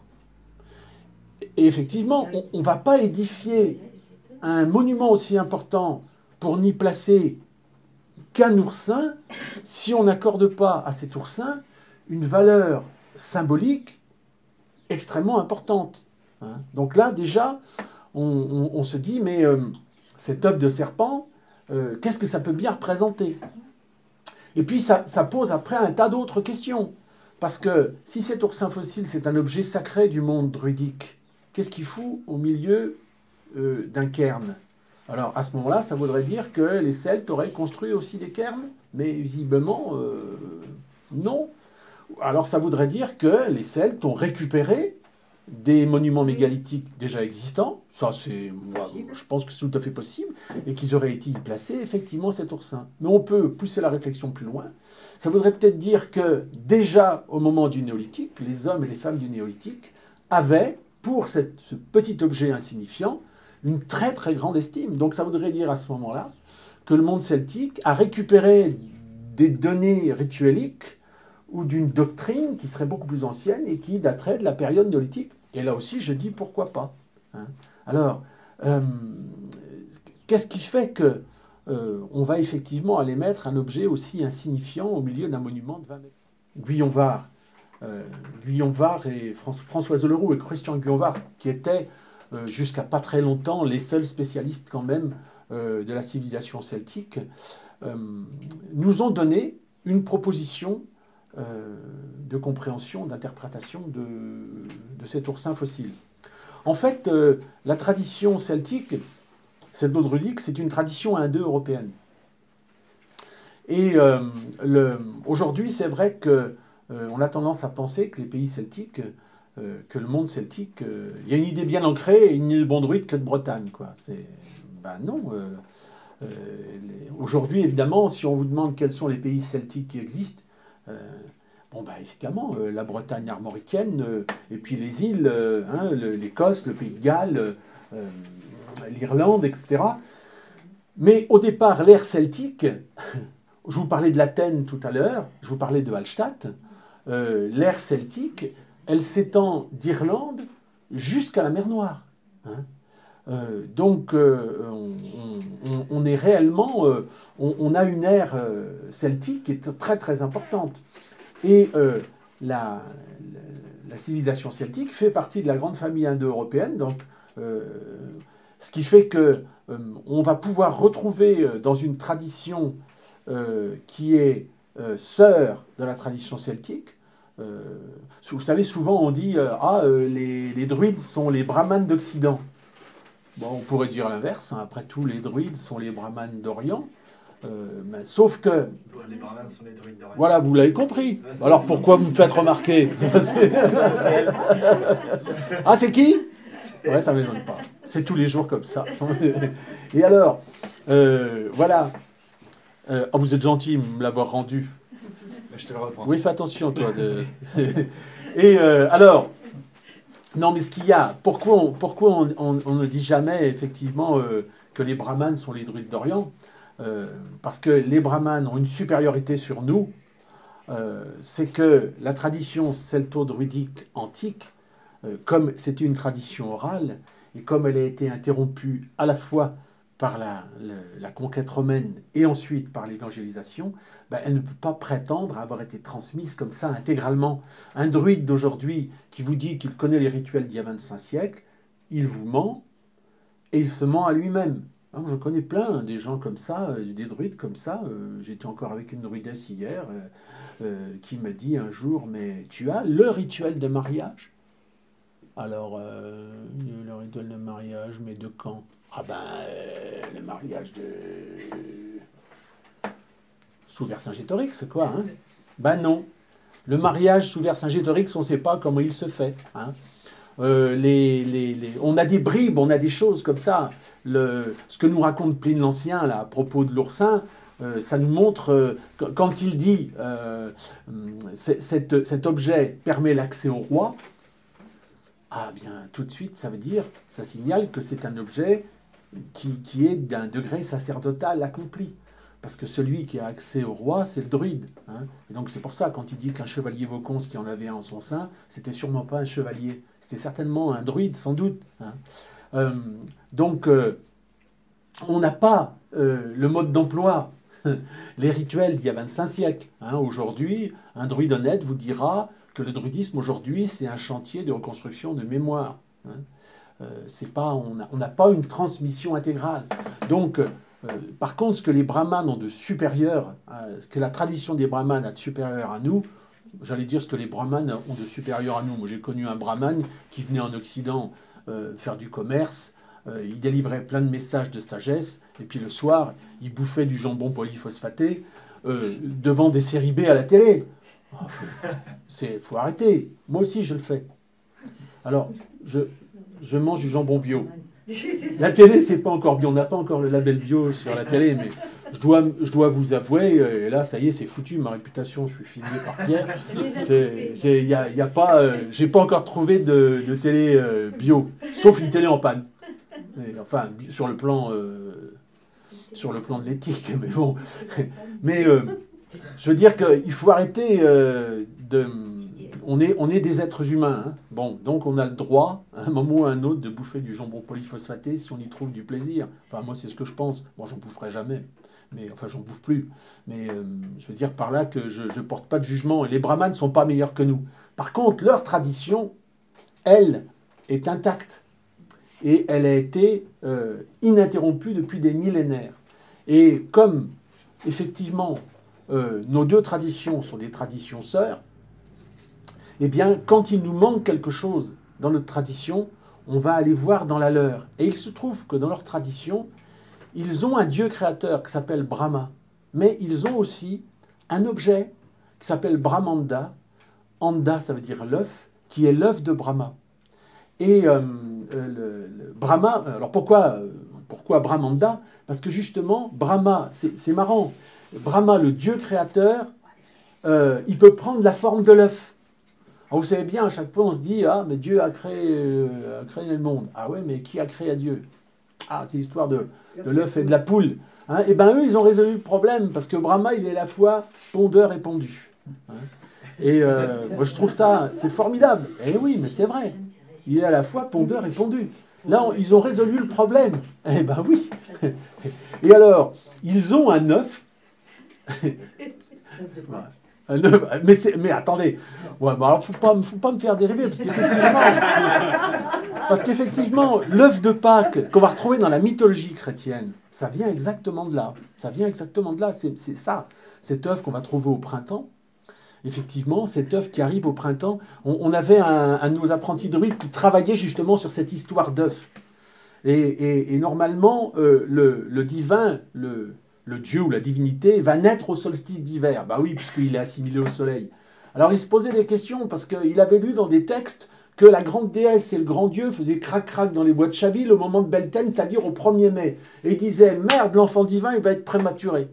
Et effectivement, on ne va pas édifier un monument aussi important pour n'y placer qu'un oursin si on n'accorde pas à cet oursin une valeur symbolique extrêmement importante. Hein. Donc là, déjà, on, on- on se dit, mais euh, cette œuf de serpent, euh, qu'est-ce que ça peut bien représenter? Et puis, ça, ça pose après un tas d'autres questions. Parce que si cet oursin fossile, c'est un objet sacré du monde druidique, qu'est-ce qu'il fout au milieu euh, d'un cairn? Alors, à ce moment-là, ça voudrait dire que les Celtes auraient construit aussi des cairns, mais visiblement, euh, non. Alors, ça voudrait dire que les Celtes ont récupéré des monuments mégalithiques déjà existants, ça c'est, moi, je pense que c'est tout à fait possible, et qu'ils auraient été y placés effectivement cet oursin. Mais on peut pousser la réflexion plus loin. Ça voudrait peut-être dire que déjà au moment du néolithique, les hommes et les femmes du néolithique avaient, pour cette, ce petit objet insignifiant, une très très grande estime. Donc ça voudrait dire à ce moment-là que le monde celtique a récupéré des données ritueliques ou d'une doctrine qui serait beaucoup plus ancienne et qui daterait de la période néolithique. Et là aussi, je dis pourquoi pas. Hein. Alors, euh, qu'est-ce qui fait que euh, on va effectivement aller mettre un objet aussi insignifiant au milieu d'un monument de vingt mètres? Guyon-Var, euh, Guyon-Var et François Leroux et Christian Guyon-Var, qui étaient euh, jusqu'à pas très longtemps les seuls spécialistes quand même euh, de la civilisation celtique, euh, nous ont donné une proposition Euh, de compréhension, d'interprétation de, de cet oursin fossile. En fait, euh, la tradition celtique, cette mode druidique, c'est une tradition indo-européenne. Et euh, le, aujourd'hui, c'est vrai que euh, on a tendance à penser que les pays celtiques, euh, que le monde celtique, euh, il y a une idée bien ancrée, et il n'y a de bon druide que de Bretagne, quoi. C'est, ben non. Euh, euh, les, aujourd'hui, évidemment, si on vous demande quels sont les pays celtiques qui existent, Euh, bon, bah, évidemment, euh, la Bretagne armoricaine, euh, et puis les îles, euh, hein, l'Écosse, le Pays de Galles, euh, l'Irlande, et cetera. Mais au départ, l'ère celtique, je vous parlais de l'Athènes tout à l'heure, je vous parlais de Hallstatt, euh, l'ère celtique, elle s'étend d'Irlande jusqu'à la mer Noire. Hein. Euh, donc, euh, on, on, on, est réellement, euh, on, on a une ère euh, celtique qui est très très importante. Et euh, la, la, la civilisation celtique fait partie de la grande famille indo-européenne. Donc, euh, ce qui fait que euh, on va pouvoir retrouver euh, dans une tradition euh, qui est euh, sœur de la tradition celtique. Euh, vous savez, souvent on dit euh, ah euh, les, les druides sont les brahmanes d'Occident. Bon, on pourrait dire l'inverse. Hein. Après tout, les druides sont les brahmanes d'Orient. Euh, mais, sauf que... Les brahmanes sont les druides d'Orient. Voilà, vous l'avez compris. Ouais, alors pourquoi vous me faites remarquer? Ah, c'est qui? Ouais, ça ne m'étonne pas. C'est tous les jours comme ça. Et alors, euh, voilà. Euh, oh, vous êtes gentil de me l'avoir rendu. Je te le reprends. Oui, fais attention, toi. De... Et euh, alors... Non, mais ce qu'il y a, pourquoi on, pourquoi on, on, on ne dit jamais effectivement euh, que les brahmanes sont les druides d'Orient? euh, Parce que les brahmanes ont une supériorité sur nous. Euh, c'est que la tradition celto-druidique antique, euh, comme c'était une tradition orale, et comme elle a été interrompue à la fois par la, la, la conquête romaine et ensuite par l'évangélisation, ben, elle ne peut pas prétendre avoir été transmise comme ça intégralement. Un druide d'aujourd'hui qui vous dit qu'il connaît les rituels d'il y a vingt-cinq siècles, il vous ment et il se ment à lui-même. Alors, je connais plein des gens comme ça, des druides comme ça. Euh, J'étais encore avec une druidesse hier euh, euh, qui me dit un jour, mais tu as le rituel de mariage? Alors, euh, le rituel de mariage, mais de quand? Ah ben, euh, le mariage de... sous Vercingétorix, quoi, hein? Ben non. Le mariage sous Vercingétorix, on ne sait pas comment il se fait. Hein? Euh, les, les, les... On a des bribes, on a des choses comme ça. Le... Ce que nous raconte Pline l'Ancien là, à propos de l'oursin, euh, ça nous montre, euh, quand il dit euh, cet, cet objet permet l'accès au roi, ah bien, tout de suite, ça veut dire, ça signale que c'est un objet qui, qui est d'un degré sacerdotal accompli. Parce que celui qui a accès au roi, c'est le druide. Hein. Et donc c'est pour ça, quand il dit qu'un chevalier Vauconce qui en avait un en son sein, c'était sûrement pas un chevalier. C'était certainement un druide, sans doute. Hein. Euh, donc, euh, on n'a pas euh, le mode d'emploi, les rituels d'il y a vingt-cinq siècles. Hein. Aujourd'hui, un druide honnête vous dira que le druidisme, aujourd'hui, c'est un chantier de reconstruction de mémoire. Hein. Euh, c'est pas, on n'a on n'a pas une transmission intégrale. Donc, euh, par contre, ce que les brahmanes ont de supérieur, euh, ce que la tradition des brahmanes a de supérieur à nous, j'allais dire ce que les brahmanes ont de supérieur à nous. Moi, j'ai connu un brahmane qui venait en Occident euh, faire du commerce. Euh, il délivrait plein de messages de sagesse. Et puis le soir, il bouffait du jambon polyphosphaté euh, devant des séries B à la télé. Il oh, faut, faut arrêter. Moi aussi, je le fais. Alors, je, je mange du jambon bio. La télé, c'est pas encore bio. On n'a pas encore le label bio sur la télé, mais je dois, je dois vous avouer, et là, ça y est, c'est foutu. Ma réputation, je suis filmé par Pierre. Il y a, y a pas, euh, j'ai pas encore trouvé de, de télé euh, bio, sauf une télé en panne. Et, enfin, sur le plan, euh, sur le plan de l'éthique, mais bon. Mais euh, je veux dire qu'il faut arrêter euh, de. On est, on est des êtres humains. Hein. Bon, donc on a le droit, à un moment ou à un autre, de bouffer du jambon polyphosphaté si on y trouve du plaisir. Enfin, moi, c'est ce que je pense. Moi, j'en boufferai jamais. Mais, enfin, j'en bouffe plus. Mais euh, je veux dire par là que je ne porte pas de jugement. Et les brahmanes ne sont pas meilleurs que nous. Par contre, leur tradition, elle, est intacte. Et elle a été euh, ininterrompue depuis des millénaires. Et comme, effectivement, euh, nos deux traditions sont des traditions sœurs, eh bien, quand il nous manque quelque chose dans notre tradition, on va aller voir dans la leur. Et il se trouve que dans leur tradition, ils ont un dieu créateur qui s'appelle Brahma, mais ils ont aussi un objet qui s'appelle Brahmanda. Anda, ça veut dire l'œuf, qui est l'œuf de Brahma. Et euh, le, le Brahma, alors pourquoi, pourquoi Brahmanda? Parce que justement, Brahma, c'est marrant, Brahma, le dieu créateur, euh, il peut prendre la forme de l'œuf. Alors vous savez bien, à chaque fois, on se dit, ah, mais Dieu a créé, euh, a créé le monde. Ah ouais, mais qui a créé Dieu? Ah, c'est l'histoire de, de l'œuf et de la poule. Hein, et bien eux, ils ont résolu le problème, parce que Brahma, il est à la fois pondeur et pondu. Hein. Et euh, moi, je trouve ça, c'est formidable. Et oui, mais c'est vrai. Il est à la fois pondeur et pondu. Là, on, ils ont résolu le problème. Eh ben oui. Et alors, ils ont un œuf. Un œuf mais, mais attendez. Ouais, bah alors, faut pas, faut pas me faire dériver, parce qu'effectivement, parce qu'effectivement, l'œuf de Pâques qu'on va retrouver dans la mythologie chrétienne, ça vient exactement de là. Ça vient exactement de là. C'est ça, cet œuf qu'on va trouver au printemps. Effectivement, cet œuf qui arrive au printemps, on, on avait un, un de nos apprentis druides qui travaillait justement sur cette histoire d'œuf. Et, et, et normalement, euh, le, le divin, le, le dieu ou la divinité, va naître au solstice d'hiver. Bah oui, puisqu'il est assimilé au soleil. Alors il se posait des questions, parce qu'il avait lu dans des textes que la grande déesse et le grand dieu faisaient crac-crac dans les bois de Chaville au moment de Beltane, c'est-à-dire au premier mai. Et il disait, merde, l'enfant divin, il va être prématuré.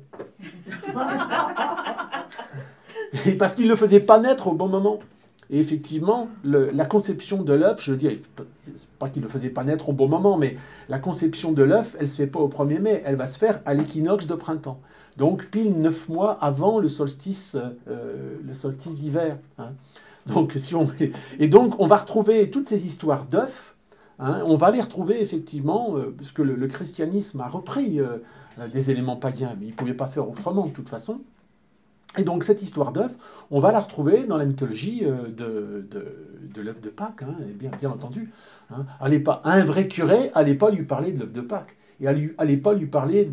Et parce qu'il ne le faisait pas naître au bon moment. Et effectivement, le, la conception de l'œuf, je veux dire, pas qu'il ne le faisait pas naître au bon moment, mais la conception de l'œuf, elle ne se fait pas au premier mai, elle va se faire à l'équinoxe de printemps. Donc pile neuf mois avant le solstice, euh, le solstice d'hiver. Hein. Donc, si on... Et donc on va retrouver toutes ces histoires d'œufs, hein, on va les retrouver effectivement, euh, puisque le, le christianisme a repris euh, des éléments païens, mais il ne pouvait pas faire autrement de toute façon. Et donc cette histoire d'œuf, on va la retrouver dans la mythologie de, de, de l'œuf de Pâques, hein, et bien, bien entendu. Hein. Allez pas, un vrai curé n'allait pas lui parler de l'œuf de Pâques, et n'allait pas lui parler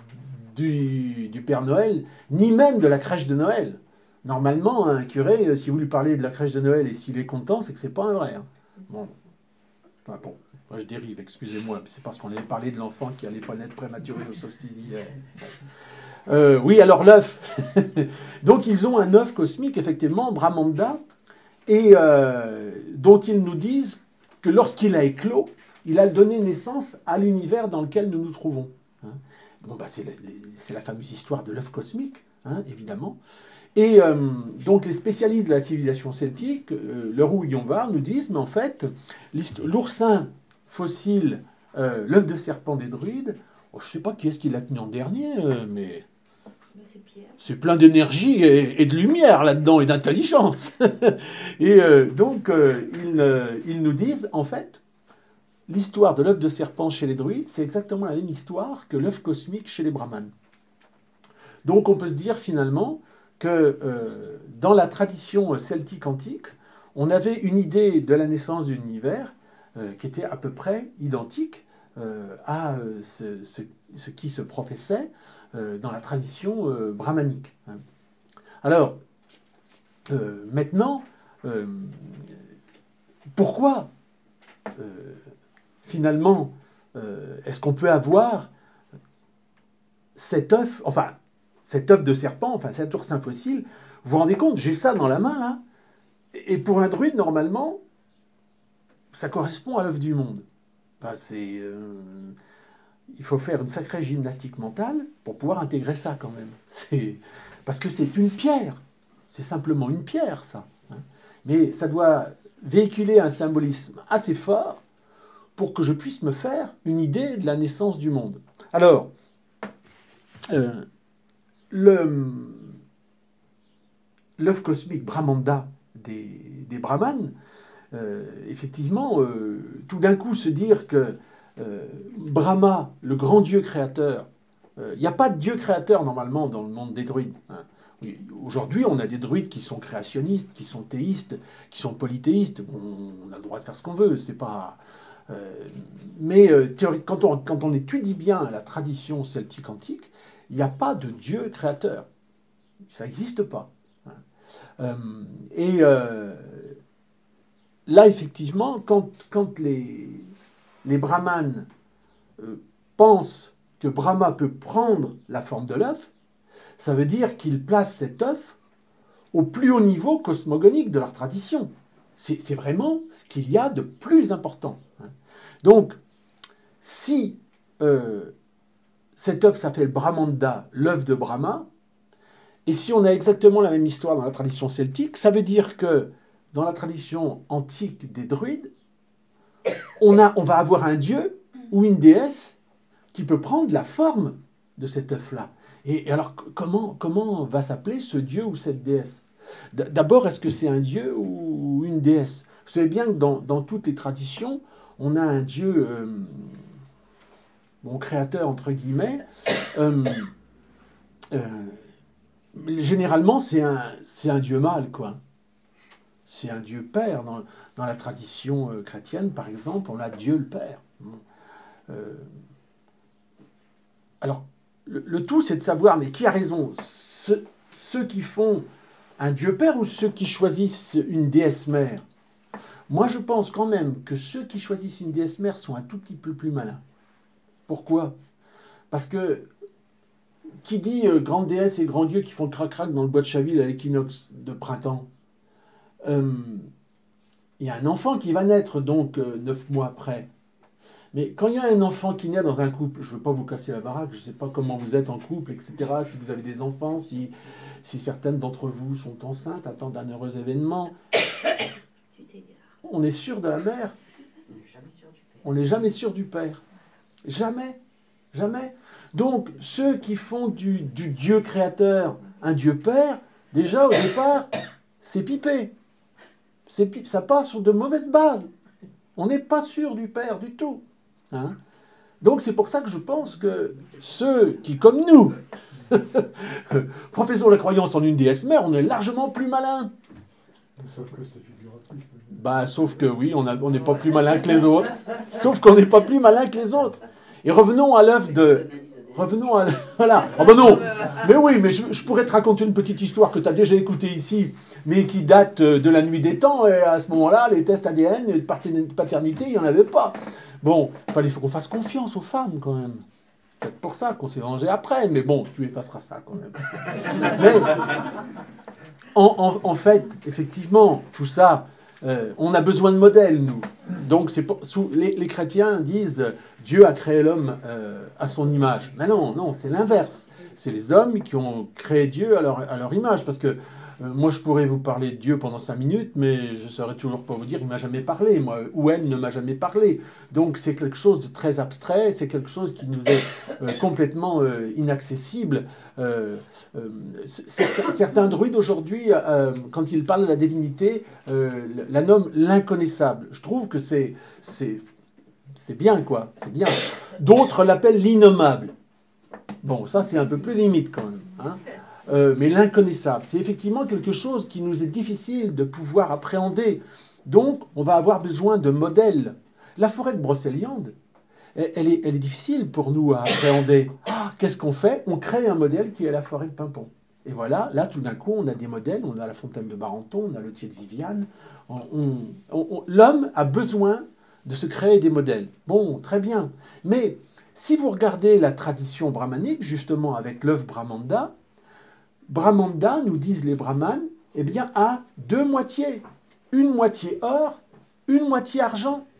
du, du Père Noël, ni même de la crèche de Noël. Normalement, un curé, si vous lui parlez de la crèche de Noël et s'il est content, c'est que c'est pas un vrai. Hein. Bon. Enfin bon, moi je dérive, excusez-moi, c'est parce qu'on avait parlé de l'enfant qui allait pas naître prématuré au solstice d'hiver. Bon. Euh, oui, alors l'œuf. Donc ils ont un œuf cosmique, effectivement, Brahmanda, et euh, dont ils nous disent que lorsqu'il a éclos, il a donné naissance à l'univers dans lequel nous nous trouvons. Hein. Bon, bah, c'est la, la fameuse histoire de l'œuf cosmique, hein, évidemment. Et euh, donc les spécialistes de la civilisation celtique, euh, Leroux et Yonvar, nous disent, mais en fait, l'oursin fossile, euh, l'œuf de serpent des druides, oh, je ne sais pas qui est-ce qui l'a tenu en dernier, euh, mais... c'est plein d'énergie et, et de lumière là-dedans et d'intelligence. Et euh, donc, euh, ils, euh, ils nous disent, en fait, l'histoire de l'œuf de serpent chez les druides, c'est exactement la même histoire que l'œuf cosmique chez les brahmanes. Donc, on peut se dire finalement que euh, dans la tradition celtique antique, on avait une idée de la naissance de l'univers euh, qui était à peu près identique euh, à euh, ce, ce, ce qui se professait dans la tradition euh, brahmanique. Alors, euh, maintenant, euh, pourquoi, euh, finalement, euh, est-ce qu'on peut avoir cet œuf, enfin, cet œuf de serpent, enfin, cet oursin fossile? Vous vous rendez compte, j'ai ça dans la main, là, et pour un druide, normalement, ça correspond à l'œuvre du monde. Enfin, c'est, euh, il faut faire une sacrée gymnastique mentale pour pouvoir intégrer ça quand même. C'est, parce que c'est une pierre. C'est simplement une pierre, ça. Hein. Mais ça doit véhiculer un symbolisme assez fort pour que je puisse me faire une idée de la naissance du monde. Alors, euh, le, l'œuvre cosmique Brahmanda des, des Brahmanes, euh, effectivement, euh, tout d'un coup se dire que euh, Brahma, le grand dieu créateur, il euh, n'y a pas de dieu créateur normalement dans le monde des druides. Hein. Aujourd'hui, on a des druides qui sont créationnistes, qui sont théistes, qui sont polythéistes. Bon, on a le droit de faire ce qu'on veut, c'est pas... Euh, mais euh, quand, on, quand on étudie bien la tradition celtique antique, il n'y a pas de dieu créateur. Ça n'existe pas. Hein. Euh, et euh, là, effectivement, quand, quand les, les brahmanes euh, pensent que Brahma peut prendre la forme de l'œuf, ça veut dire qu'ils placent cet œuf au plus haut niveau cosmogonique de leur tradition. C'est, c'est vraiment ce qu'il y a de plus important. Donc, si euh, cet œuf s'appelle Brahmanda, l'œuf de Brahma, et si on a exactement la même histoire dans la tradition celtique, ça veut dire que dans la tradition antique des druides, on, a, on va avoir un dieu ou une déesse qui peut prendre la forme de cet œuf-là. Et alors, comment, comment va s'appeler ce dieu ou cette déesse? D'abord, est-ce que c'est un dieu ou une déesse? Vous savez bien que dans, dans toutes les traditions, on a un dieu, euh, bon, créateur, entre guillemets. Euh, euh, généralement, c'est un, c'est un dieu mâle, quoi. C'est un dieu père. Dans, dans la tradition euh, chrétienne, par exemple, on a Dieu le Père. Euh, alors, Le, le tout, c'est de savoir, mais qui a raison? Ceux, ceux qui font un dieu père ou ceux qui choisissent une déesse mère? Moi, je pense quand même que ceux qui choisissent une déesse mère sont un tout petit peu plus malins. Pourquoi? Parce que qui dit euh, grande déesse et grand dieu qui font crac-crac dans le bois de Chaville à l'équinoxe de printemps? euh, Il y a un enfant qui va naître, donc, euh, neuf mois après. Mais quand il y a un enfant qui naît dans un couple, je ne veux pas vous casser la baraque, je ne sais pas comment vous êtes en couple, et cetera, si vous avez des enfants, si, si certaines d'entre vous sont enceintes, attendent un heureux événement, on est sûr de la mère, on n'est jamais sûr du père. Jamais, jamais. Donc, ceux qui font du, du Dieu créateur un Dieu père, déjà, au départ, c'est pipé. C'est pi- ça passe sur de mauvaises bases. On n'est pas sûr du père du tout. Hein? Donc c'est pour ça que je pense que ceux qui, comme nous, professons la croyance en une déesse mère, on est largement plus malins. Sauf que c'est figuratif. Bah, sauf que oui, on n'est on pas plus malin que les autres. Sauf qu'on n'est pas plus malin que les autres. Et revenons à l'œuvre de... Revenons à... Voilà. Oh ben non. Mais oui, mais je, je pourrais te raconter une petite histoire que tu as déjà écoutée ici, mais qui date de la nuit des temps. Et à ce moment-là, les tests A D N de paternité, il n'y en avait pas. Bon, il fallait qu'on fasse confiance aux femmes quand même. Peut-être pour ça qu'on s'est vengé après, mais bon, tu effaceras ça quand même. Mais, en, en, en fait, effectivement, tout ça, euh, on a besoin de modèles, nous. Donc, c'est pour, sous, les, les chrétiens disent Dieu a créé l'homme euh, à son image. Mais non, non, c'est l'inverse. C'est les hommes qui ont créé Dieu à leur, à leur image. Parce que euh, moi, je pourrais vous parler de Dieu pendant cinq minutes, mais je ne saurais toujours pas vous dire il ne m'a jamais parlé, moi, ou elle ne m'a jamais parlé. Donc, c'est quelque chose de très abstrait, c'est quelque chose qui nous est euh, complètement euh, inaccessible. Euh, euh, certains, certains druides, aujourd'hui, euh, quand ils parlent de la divinité, euh, la nomment l'inconnaissable. Je trouve que c'est, c'est, c'est bien, quoi. C'est bien. D'autres l'appellent l'innommable. Bon, ça, c'est un peu plus limite, quand même. Hein. Euh, mais l'inconnaissable, c'est effectivement quelque chose qui nous est difficile de pouvoir appréhender. Donc, on va avoir besoin de modèles. La forêt de Brocéliande, elle, elle, est, elle est difficile pour nous à appréhender. Ah, qu'est-ce qu'on fait? On crée un modèle qui est la forêt de Paimpont. Et voilà, là, tout d'un coup, on a des modèles. On a la fontaine de Barenton, on a le Thiers de Viviane. On, on, on, L'homme a besoin de se créer des modèles. Bon, très bien. Mais si vous regardez la tradition brahmanique, justement avec l'œuvre Brahmanda, Brahmanda, nous disent les brahmanes, eh bien, a deux moitiés. Une moitié or, une moitié argent.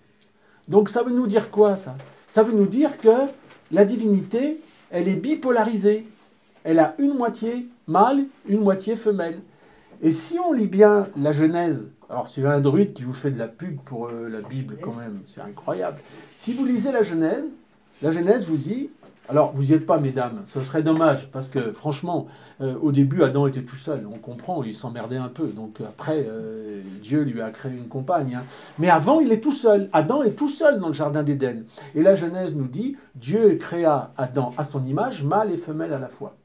Donc ça veut nous dire quoi, ça? Ça veut nous dire que la divinité, elle est bipolarisée. Elle a une moitié mâle, une moitié femelle. Et si on lit bien la Genèse, alors c'est un druide qui vous fait de la pub pour euh, la Bible quand même, c'est incroyable. Si vous lisez la Genèse, la Genèse vous dit, alors vous n'y êtes pas mesdames, ce serait dommage, parce que franchement, euh, au début Adam était tout seul, on comprend, il s'emmerdait un peu, donc après euh, Dieu lui a créé une compagne. Hein. Mais avant il est tout seul, Adam est tout seul dans le jardin d'Éden. Et la Genèse nous dit, Dieu créa Adam à son image, mâle et femelle à la fois.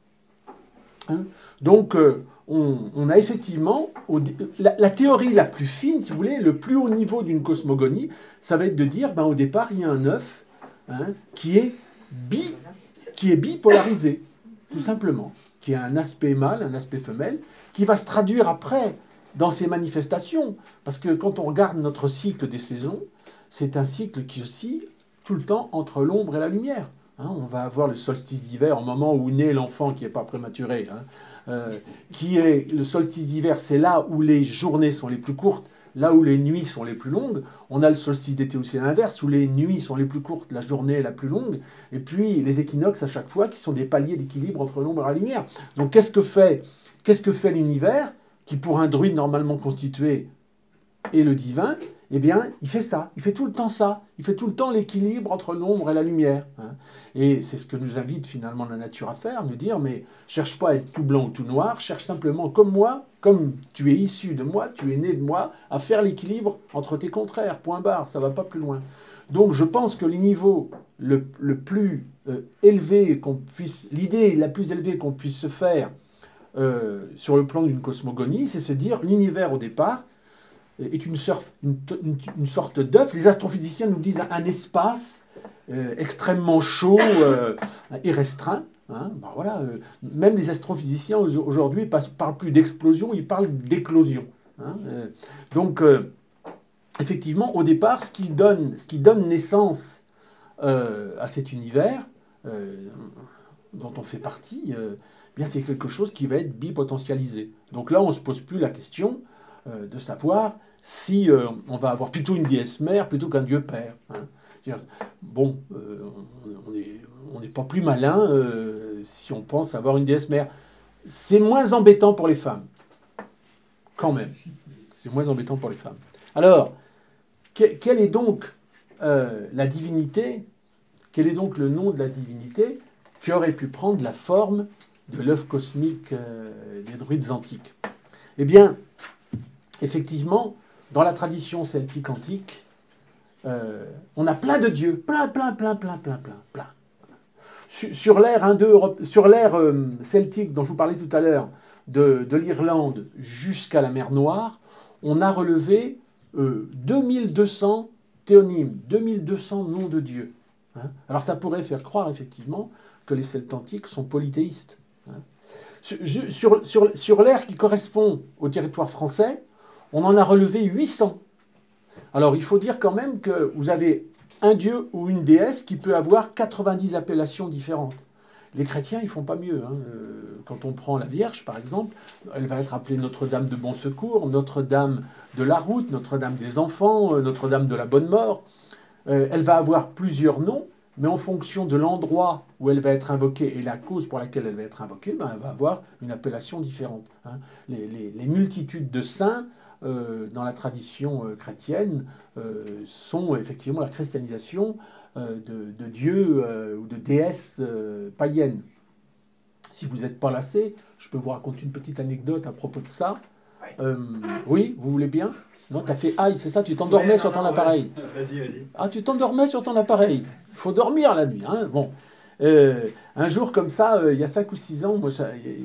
Hein. Donc euh, on, on a effectivement, au, la, la théorie la plus fine, si vous voulez, le plus haut niveau d'une cosmogonie, ça va être de dire, ben, au départ il y a un œuf hein, qui est bi qui est bipolarisé, tout simplement, qui a un aspect mâle, un aspect femelle, qui va se traduire après dans ses manifestations. Parce que quand on regarde notre cycle des saisons, c'est un cycle qui oscille tout le temps entre l'ombre et la lumière. Hein, on va avoir le solstice d'hiver au moment où naît l'enfant qui n'est pas prématuré. Hein, euh, qui est le solstice d'hiver, c'est là où les journées sont les plus courtes, là où les nuits sont les plus longues. On a le solstice d'été aussi à l'inverse, où les nuits sont les plus courtes, la journée est la plus longue. Et puis les équinoxes à chaque fois, qui sont des paliers d'équilibre entre l'ombre et la lumière. Donc qu'est-ce que fait, qu'est-ce que fait l'univers, qui pour un druide normalement constitué est le divin? Eh bien, il fait ça, il fait tout le temps ça. Il fait tout le temps l'équilibre entre l'ombre et la lumière. Hein. Et c'est ce que nous invite finalement la nature à faire, nous dire, mais cherche pas à être tout blanc ou tout noir, cherche simplement comme moi, comme tu es issu de moi, tu es né de moi, à faire l'équilibre entre tes contraires, point barre, ça va pas plus loin. Donc je pense que le niveau le, le plus euh, élevé qu'on puisse, l'idée la plus élevée qu'on puisse se faire euh, sur le plan d'une cosmogonie, c'est se dire l'univers au départ est une, surf, une, une, une sorte d'œuf. Les astrophysiciens nous disent un, un espace euh, extrêmement chaud euh, et restreint. Hein, ben voilà, euh, même les astrophysiciens aujourd'hui ne parlent plus d'explosion, ils parlent d'éclosion. Hein, euh, donc, euh, effectivement, au départ, ce qui donne, ce qui donne naissance euh, à cet univers euh, dont on fait partie, euh, bien c'est quelque chose qui va être bipotentialisé. Donc là, on ne se pose plus la question euh, de savoir si euh, on va avoir plutôt une déesse mère plutôt qu'un dieu père. Hein. Bon, euh, on n'est pas plus malin euh, si on pense avoir une déesse mère. C'est moins embêtant pour les femmes. Quand même. C'est moins embêtant pour les femmes. Alors, que, quelle est donc euh, la divinité, quel est donc le nom de la divinité qui aurait pu prendre la forme de l'œuf cosmique euh, des druides antiques? Eh bien, effectivement, dans la tradition celtique antique, euh, on a plein de dieux, plein, plein, plein, plein, plein, plein, plein. Sur, sur l'ère indo- sur l'ère euh, celtique dont je vous parlais tout à l'heure, de, de l'Irlande jusqu'à la mer Noire, on a relevé euh, deux mille deux cents théonymes, deux mille deux cents noms de dieux. Hein. Alors ça pourrait faire croire effectivement que les Celtes antiques sont polythéistes. Hein. Sur, sur, sur, sur l'ère qui correspond au territoire français, on en a relevé huit cents. Alors, il faut dire quand même que vous avez un dieu ou une déesse qui peut avoir quatre-vingt-dix appellations différentes. Les chrétiens, ils font pas mieux. Hein. Quand on prend la Vierge, par exemple, elle va être appelée Notre-Dame de Bon Secours, Notre-Dame de la Route, Notre-Dame des Enfants, Notre-Dame de la Bonne Mort. Elle va avoir plusieurs noms, mais en fonction de l'endroit où elle va être invoquée et la cause pour laquelle elle va être invoquée, ben, elle va avoir une appellation différente. Hein. Les, les, les multitudes de saints, Euh, dans la tradition euh, chrétienne, euh, sont effectivement la christianisation euh, de, de dieux euh, ou de déesses euh, païennes. Si vous n'êtes pas lassé, je peux vous raconter une petite anecdote à propos de ça. Euh, oui, vous voulez bien? Non, tu as fait aïe, c'est ça, tu t'endormais ouais, sur ton non, appareil. Ouais. Vas-y, vas-y. Ah, tu t'endormais sur ton appareil. Il faut dormir la nuit. Hein. Bon. Euh, un jour comme ça, euh, il y a cinq ou six ans, moi,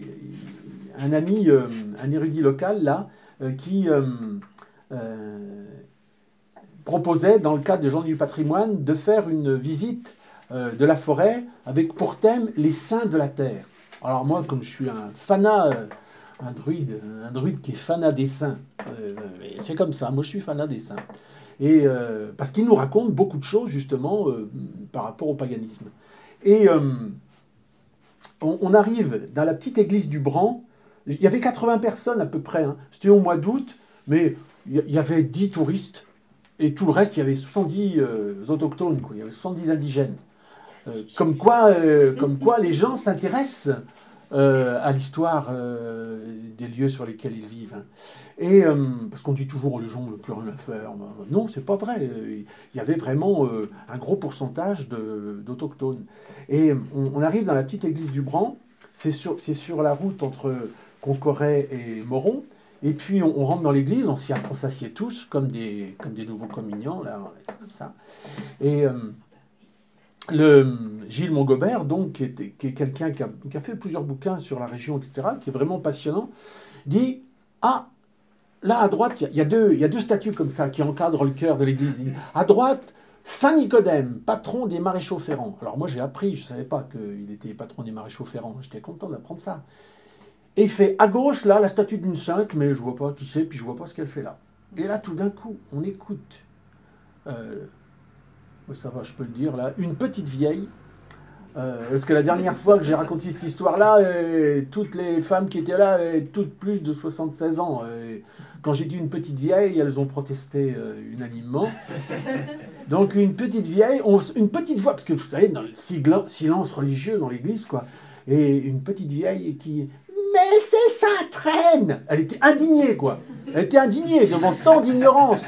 un ami, euh, un érudit local, là, euh, qui euh, euh, proposait, dans le cadre des Journées du patrimoine, de faire une visite euh, de la forêt avec pour thème les saints de la terre. Alors moi, comme je suis un fanat, euh, un druide, un druide qui est fanat des saints, euh, c'est comme ça, moi je suis fanat des saints. Et, euh, parce qu'il nous raconte beaucoup de choses, justement, euh, par rapport au paganisme. Et euh, on, on arrive dans la petite église du Bran. Il y avait quatre-vingts personnes à peu près. Hein. C'était au mois d'août, mais il y avait dix touristes. et tout le reste, il y avait soixante-dix euh, autochtones, quoi. Il y avait soixante-dix indigènes. Euh, comme, quoi, euh, comme quoi les gens s'intéressent euh, à l'histoire euh, des lieux sur lesquels ils vivent. Hein. Et euh, parce qu'on dit toujours les gens n'ont plus rien à faire. Non, c'est pas vrai. Il y avait vraiment euh, un gros pourcentage de, d'autochtones. Et on, on arrive dans la petite église du Bran. C'est sur, c'est sur la route entre Concoret et Moron. Et puis on, on rentre dans l'église, on, on s'assied tous comme des, comme des nouveaux communiants, là, comme ça. Et euh, le Gilles Montgobert, donc, qui, était, qui est quelqu'un qui a, qui a fait plusieurs bouquins sur la région, et cetera, qui est vraiment passionnant, dit « Ah, là, à droite, il y, y, a deux, il y a deux statues comme ça qui encadrent le cœur de l'église. À droite, Saint Nicodème, patron des maréchaux ferrants. » Alors moi, j'ai appris, je ne savais pas qu'il était patron des maréchaux ferrants. J'étais content d'apprendre ça. Et il fait, à gauche, là, la statue d'une sainte, mais je ne vois pas qui c'est, puis je ne vois pas ce qu'elle fait là. Et là, tout d'un coup, on écoute, euh, ça va, je peux le dire, là, une petite vieille. Euh, parce que la dernière fois que j'ai raconté cette histoire-là, euh, toutes les femmes qui étaient là, euh, toutes plus de soixante-seize ans. Euh, quand j'ai dit une petite vieille, elles ont protesté euh, unanimement. Donc une petite vieille, on, une petite voix, parce que vous savez, dans le silence religieux dans l'église, quoi, et une petite vieille qui... Mais c'est Sainte Reine! Elle était indignée, quoi. Elle était indignée devant tant d'ignorance.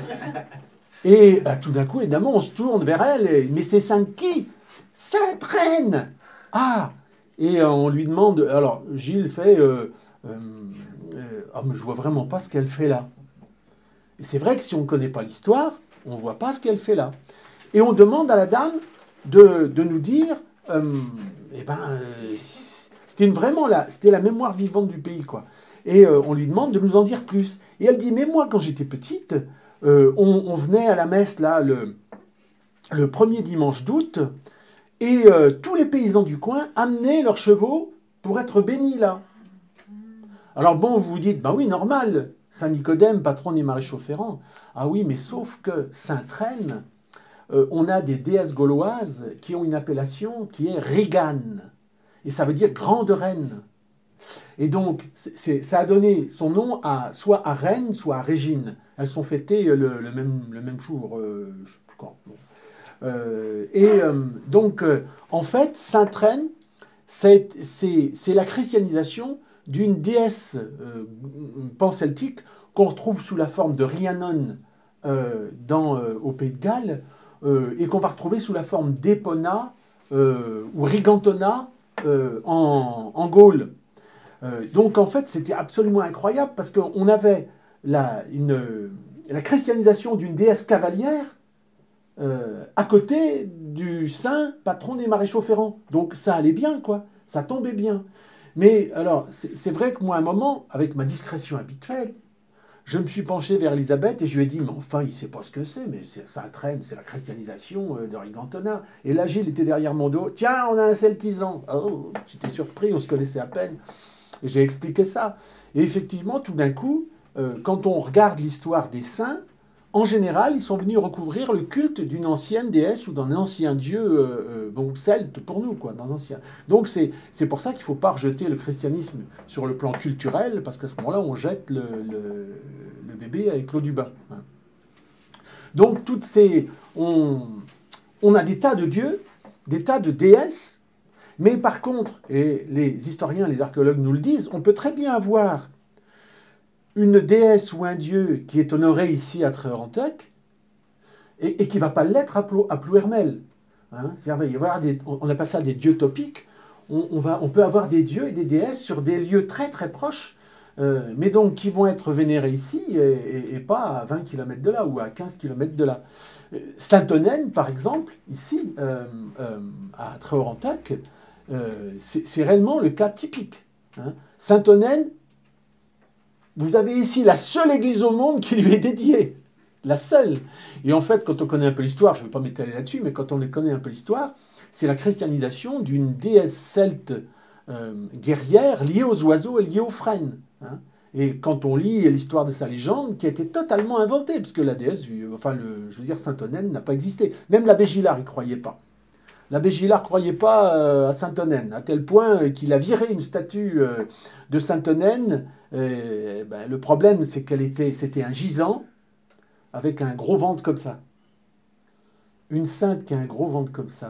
Et bah, tout d'un coup, évidemment, on se tourne vers elle. Et, mais c'est Sainte qui? Sainte Reine! Ah! Et euh, on lui demande... Alors, Gilles fait... Euh, euh, euh, oh, mais je vois vraiment pas ce qu'elle fait là. Et c'est vrai que si on ne connaît pas l'histoire, on ne voit pas ce qu'elle fait là. Et on demande à la dame de, de nous dire... Euh, eh ben... Euh, C'était vraiment la, c'était la mémoire vivante du pays, quoi. Et euh, on lui demande de nous en dire plus. Et elle dit, mais moi, quand j'étais petite, euh, on, on venait à la messe, là, le, le premier dimanche d'août, et euh, tous les paysans du coin amenaient leurs chevaux pour être bénis, là. Alors bon, vous vous dites, bah oui, normal, Saint Nicodème, patron des maréchaux ferrants. Ah oui, mais sauf que Sainte Reine, euh, on a des déesses gauloises qui ont une appellation qui est Régane. Et ça veut dire grande reine. Et donc, c'est, c'est, ça a donné son nom à, soit à Reine, soit à Régine. Elles sont fêtées le, le, même, le même jour, euh, je sais plus quand. Bon. Euh, et euh, donc, euh, en fait, Sainte Reine, c'est, c'est, c'est la christianisation d'une déesse euh, panceltique qu'on retrouve sous la forme de Rhiannon euh, dans, euh, au Pays de Galles euh, et qu'on va retrouver sous la forme d'Epona euh, ou Rigantona Euh, en, en Gaule. Euh, donc en fait, c'était absolument incroyable parce qu'on avait la, une, la christianisation d'une déesse cavalière euh, à côté du saint patron des maréchaux ferrants. Donc ça allait bien, quoi. Ça tombait bien. Mais alors, c'est, c'est vrai que moi, à un moment, avec ma discrétion habituelle, je me suis penché vers Elisabeth et je lui ai dit, mais enfin, il ne sait pas ce que c'est, mais c'est, ça traîne, c'est la christianisation de Rigantona. Et là, Gilles était derrière mon dos. Tiens, on a un celtisan. Oh, j'étais surpris, on se connaissait à peine. Et j'ai expliqué ça. Et effectivement, tout d'un coup, euh, quand on regarde l'histoire des saints, en général, ils sont venus recouvrir le culte d'une ancienne déesse ou d'un ancien dieu, euh, bon, celte pour nous, quoi, dans ancien. Donc c'est, c'est pour ça qu'il ne faut pas rejeter le christianisme sur le plan culturel, parce qu'à ce moment-là, on jette le, le, le bébé avec l'eau du bain. Hein. Donc toutes ces, on, on a des tas de dieux, des tas de déesses, mais par contre, et les historiens, les archéologues nous le disent, on peut très bien avoir une déesse ou un dieu qui est honoré ici à Tréorantec et, et qui ne va pas l'être à, Plou, à Plouermel. Hein, il va y avoir des, on appelle ça des dieux topiques. On, on, va, on peut avoir des dieux et des déesses sur des lieux très très proches, euh, mais donc qui vont être vénérés ici et, et, et pas à vingt kilomètres de là ou à quinze kilomètres de là. Sainte-Onaine, par exemple, ici, euh, euh, à Tréorantec, euh, c'est, c'est réellement le cas typique. Hein. Sainte-Onaine, vous avez ici la seule église au monde qui lui est dédiée. La seule. Et en fait, quand on connaît un peu l'histoire, je ne vais pas m'étaler là-dessus, mais quand on connaît un peu l'histoire, c'est la christianisation d'une déesse celte euh, guerrière liée aux oiseaux et liée aux frênes. Hein. Et quand on lit l'histoire de sa légende, qui a été totalement inventée, parce que la déesse, enfin, le, je veux dire, Sainte-Onaine n'a pas existé. Même l'abbé Gillard n'y croyait pas. L'abbé Gillard ne croyait pas euh, à Sainte-Onaine, à tel point qu'il a viré une statue euh, de Sainte-Onaine. Euh, ben, le problème, c'est qu'elle était, c'était un gisant. avec un gros ventre comme ça. Une sainte qui a un gros ventre comme ça.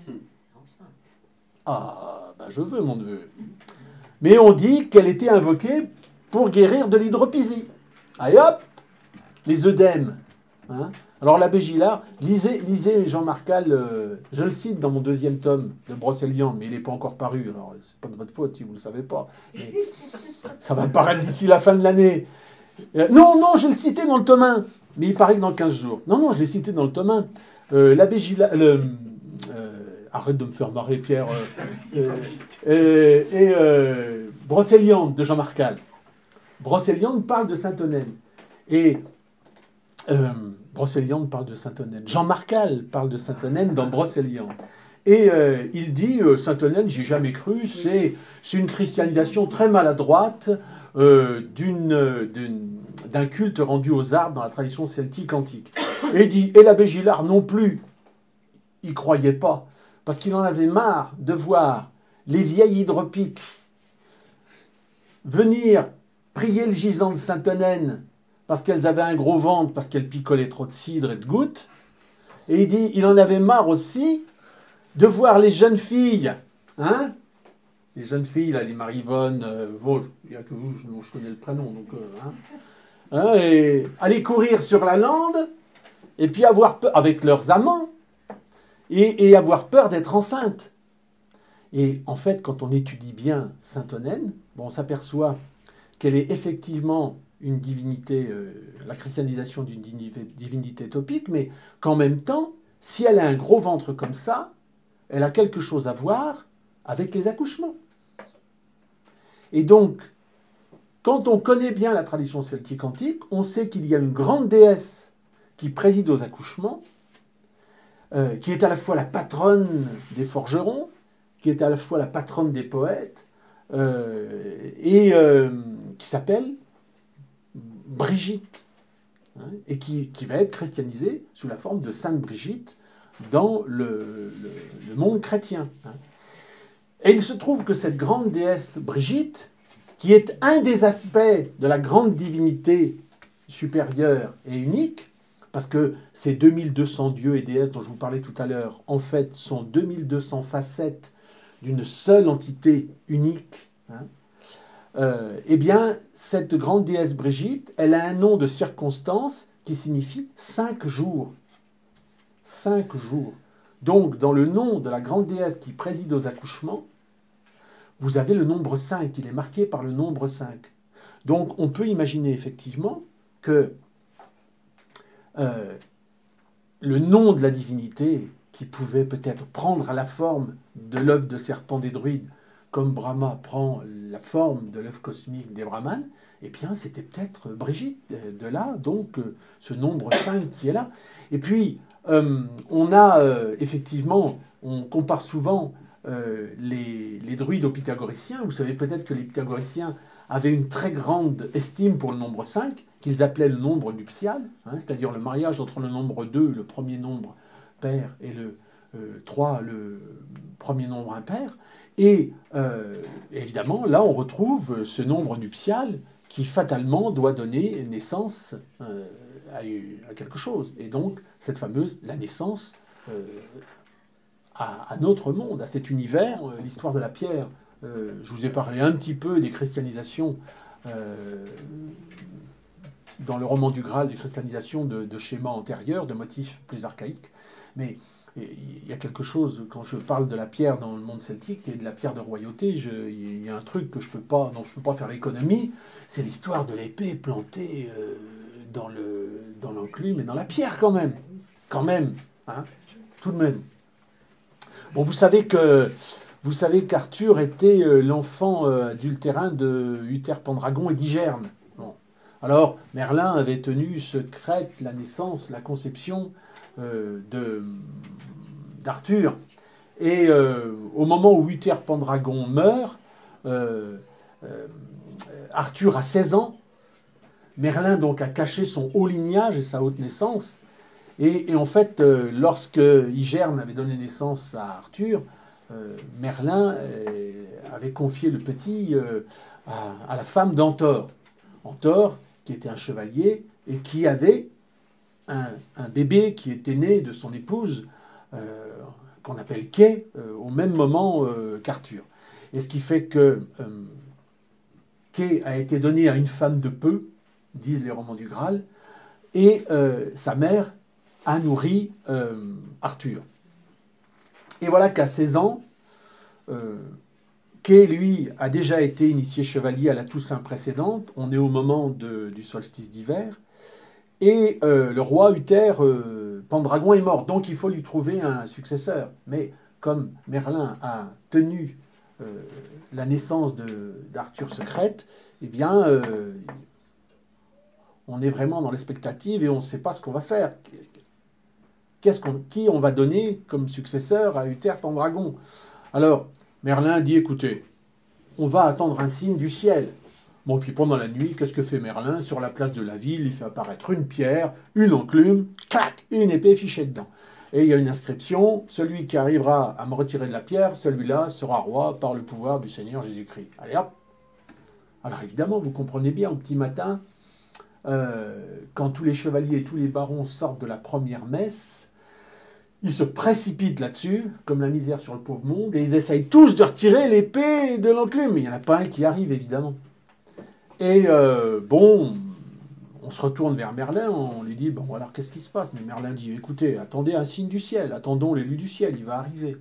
Ah, ben je veux mon neveu. Mais on dit qu'elle était invoquée pour guérir de l'hydropisie. Allez hop, les œdèmes. Hein. Alors l'abbé Gillard, lisez, lisez Jean Marcal, euh, je le cite dans mon deuxième tome de Brocéliande, mais il n'est pas encore paru, alors c'est pas de votre faute si vous ne le savez pas. Mais ça va paraître d'ici la fin de l'année. Euh, non, non, je le citais dans le tome un, mais il paraît que dans quinze jours. Non, non, je l'ai cité dans le tome un. Euh, l'abbé Gillard... Le, euh, arrête de me faire marrer, Pierre. Euh, euh, et euh, Brocéliande de Jean Marcal. Brocéliande parle de Sainte-Onenne. Et euh, Brocéliande parle de Sainte-Onenne. Jean Marcal parle de Sainte-Onenne dans Brocéliande. Et euh, il dit euh, Sainte-Onenne, j'ai jamais cru, c'est une christianisation très maladroite euh, d'une, d'une, d'un culte rendu aux arbres dans la tradition celtique antique. Et dit, et l'abbé Gillard non plus, il croyait pas, parce qu'il en avait marre de voir les vieilles hydropiques venir prier le gisant de Sainte-Onenne parce qu'elles avaient un gros ventre, parce qu'elles picolaient trop de cidre et de gouttes. Et il dit, il en avait marre aussi de voir les jeunes filles, hein, les jeunes filles, là, les Marivonne, euh, bon, il n'y a que vous, je, je connais le prénom, donc, euh, hein, hein, et aller courir sur la lande, et puis avoir peur, avec leurs amants, et, et avoir peur d'être enceinte. Et en fait, quand on étudie bien Sainte-Onenne, bon, on s'aperçoit qu'elle est effectivement une divinité, euh, la christianisation d'une divinité topique, mais qu'en même temps, si elle a un gros ventre comme ça, elle a quelque chose à voir avec les accouchements. Et donc, quand on connaît bien la tradition celtique antique, on sait qu'il y a une grande déesse qui préside aux accouchements, euh, qui est à la fois la patronne des forgerons, qui est à la fois la patronne des poètes, euh, et euh, qui s'appelle Brigitte, hein, et qui, qui va être christianisée sous la forme de Sainte Brigitte dans le, le, le monde chrétien. Hein. Et il se trouve que cette grande déesse Brigitte, qui est un des aspects de la grande divinité supérieure et unique, parce que ces deux mille deux cents dieux et déesses dont je vous parlais tout à l'heure, en fait, sont deux mille deux cents facettes d'une seule entité unique, hein, euh, eh bien, cette grande déesse Brigitte, elle a un nom de circonstance qui signifie cinq jours. Cinq jours. Donc, dans le nom de la grande déesse qui préside aux accouchements, vous avez le nombre cinq, il est marqué par le nombre cinq. Donc, on peut imaginer effectivement que euh, le nom de la divinité, qui pouvait peut-être prendre la forme de l'œuf de serpent des druides, comme Brahma prend la forme de l'œuf cosmique des brahmanes, eh bien, c'était peut-être Brigitte. De là, donc, ce nombre cinq qui est là. Et puis, euh, on a, euh, effectivement, on compare souvent euh, les, les druides aux pythagoriciens. Vous savez peut-être que les pythagoriciens avaient une très grande estime pour le nombre cinq, qu'ils appelaient le nombre nuptial, hein, c'est-à-dire le mariage entre le nombre deux, le premier nombre pair, et le euh, trois, le premier nombre impair. Et euh, évidemment, là, on retrouve ce nombre nuptial qui, fatalement, doit donner naissance euh, à, à quelque chose. Et donc, cette fameuse, la naissance euh, à, à notre monde, à cet univers, euh, l'histoire de la pierre. Euh, je vous ai parlé un petit peu des christianisations euh, dans le roman du Graal, des christianisations de, de schémas antérieurs, de motifs plus archaïques. Mais il y a quelque chose, quand je parle de la pierre dans le monde celtique et de la pierre de royauté, je, il y a un truc que je peux pas, dont je ne peux pas faire l'économie, c'est l'histoire de l'épée plantée euh, dans, le, dans l'enclume et dans la pierre quand même. Quand même, hein, tout de même. Bon, vous savez que vous savez qu'Arthur était euh, l'enfant euh, adultérin de Uther Pendragon et d'Igerne. Bon. Alors, Merlin avait tenu secrète la naissance, la conception euh, de, d'Arthur. Et euh, au moment où Uther Pendragon meurt, euh, euh, Arthur a seize ans. Merlin donc a caché son haut lignage et sa haute naissance. Et, et en fait, euh, lorsque Igerne avait donné naissance à Arthur, euh, Merlin euh, avait confié le petit euh, à, à la femme d'Antor. Antor, qui était un chevalier et qui avait un, un bébé qui était né de son épouse, euh, qu'on appelle Kay, euh, au même moment euh, qu'Arthur. Et ce qui fait que euh, Kay a été donné à une femme de peu, disent les romans du Graal, et euh, sa mère a nourri euh, Arthur. Et voilà qu'à seize ans, euh, Kay, lui, a déjà été initié chevalier à la Toussaint précédente. On est au moment de, du solstice d'hiver. Et euh, le roi Uther, euh, Pendragon, est mort. Donc il faut lui trouver un successeur. Mais comme Merlin a tenu euh, la naissance d'Arthur secrète, eh bien, euh, on est vraiment dans l'expectative et on ne sait pas ce qu'on va faire. Qu'est-ce qu'on, qui on va donner comme successeur à Uther Pendragon? Alors, Merlin dit, écoutez, on va attendre un signe du ciel. Bon, puis pendant la nuit, qu'est-ce que fait Merlin? Sur la place de la ville, il fait apparaître une pierre, une enclume, clac, une épée fichée dedans. Et il y a une inscription, celui qui arrivera à me retirer de la pierre, celui-là sera roi par le pouvoir du Seigneur Jésus-Christ. Allez hop. Alors évidemment, vous comprenez bien, au petit matin, euh, quand tous les chevaliers et tous les barons sortent de la première messe, ils se précipitent là-dessus, comme la misère sur le pauvre monde, et ils essayent tous de retirer l'épée de l'enclume. Mais il n'y en a pas un qui arrive, évidemment. Et euh, bon, on se retourne vers Merlin, on lui dit, bon alors qu'est-ce qui se passe? Mais Merlin dit, écoutez, attendez un signe du ciel, attendons l'élu du ciel, il va arriver.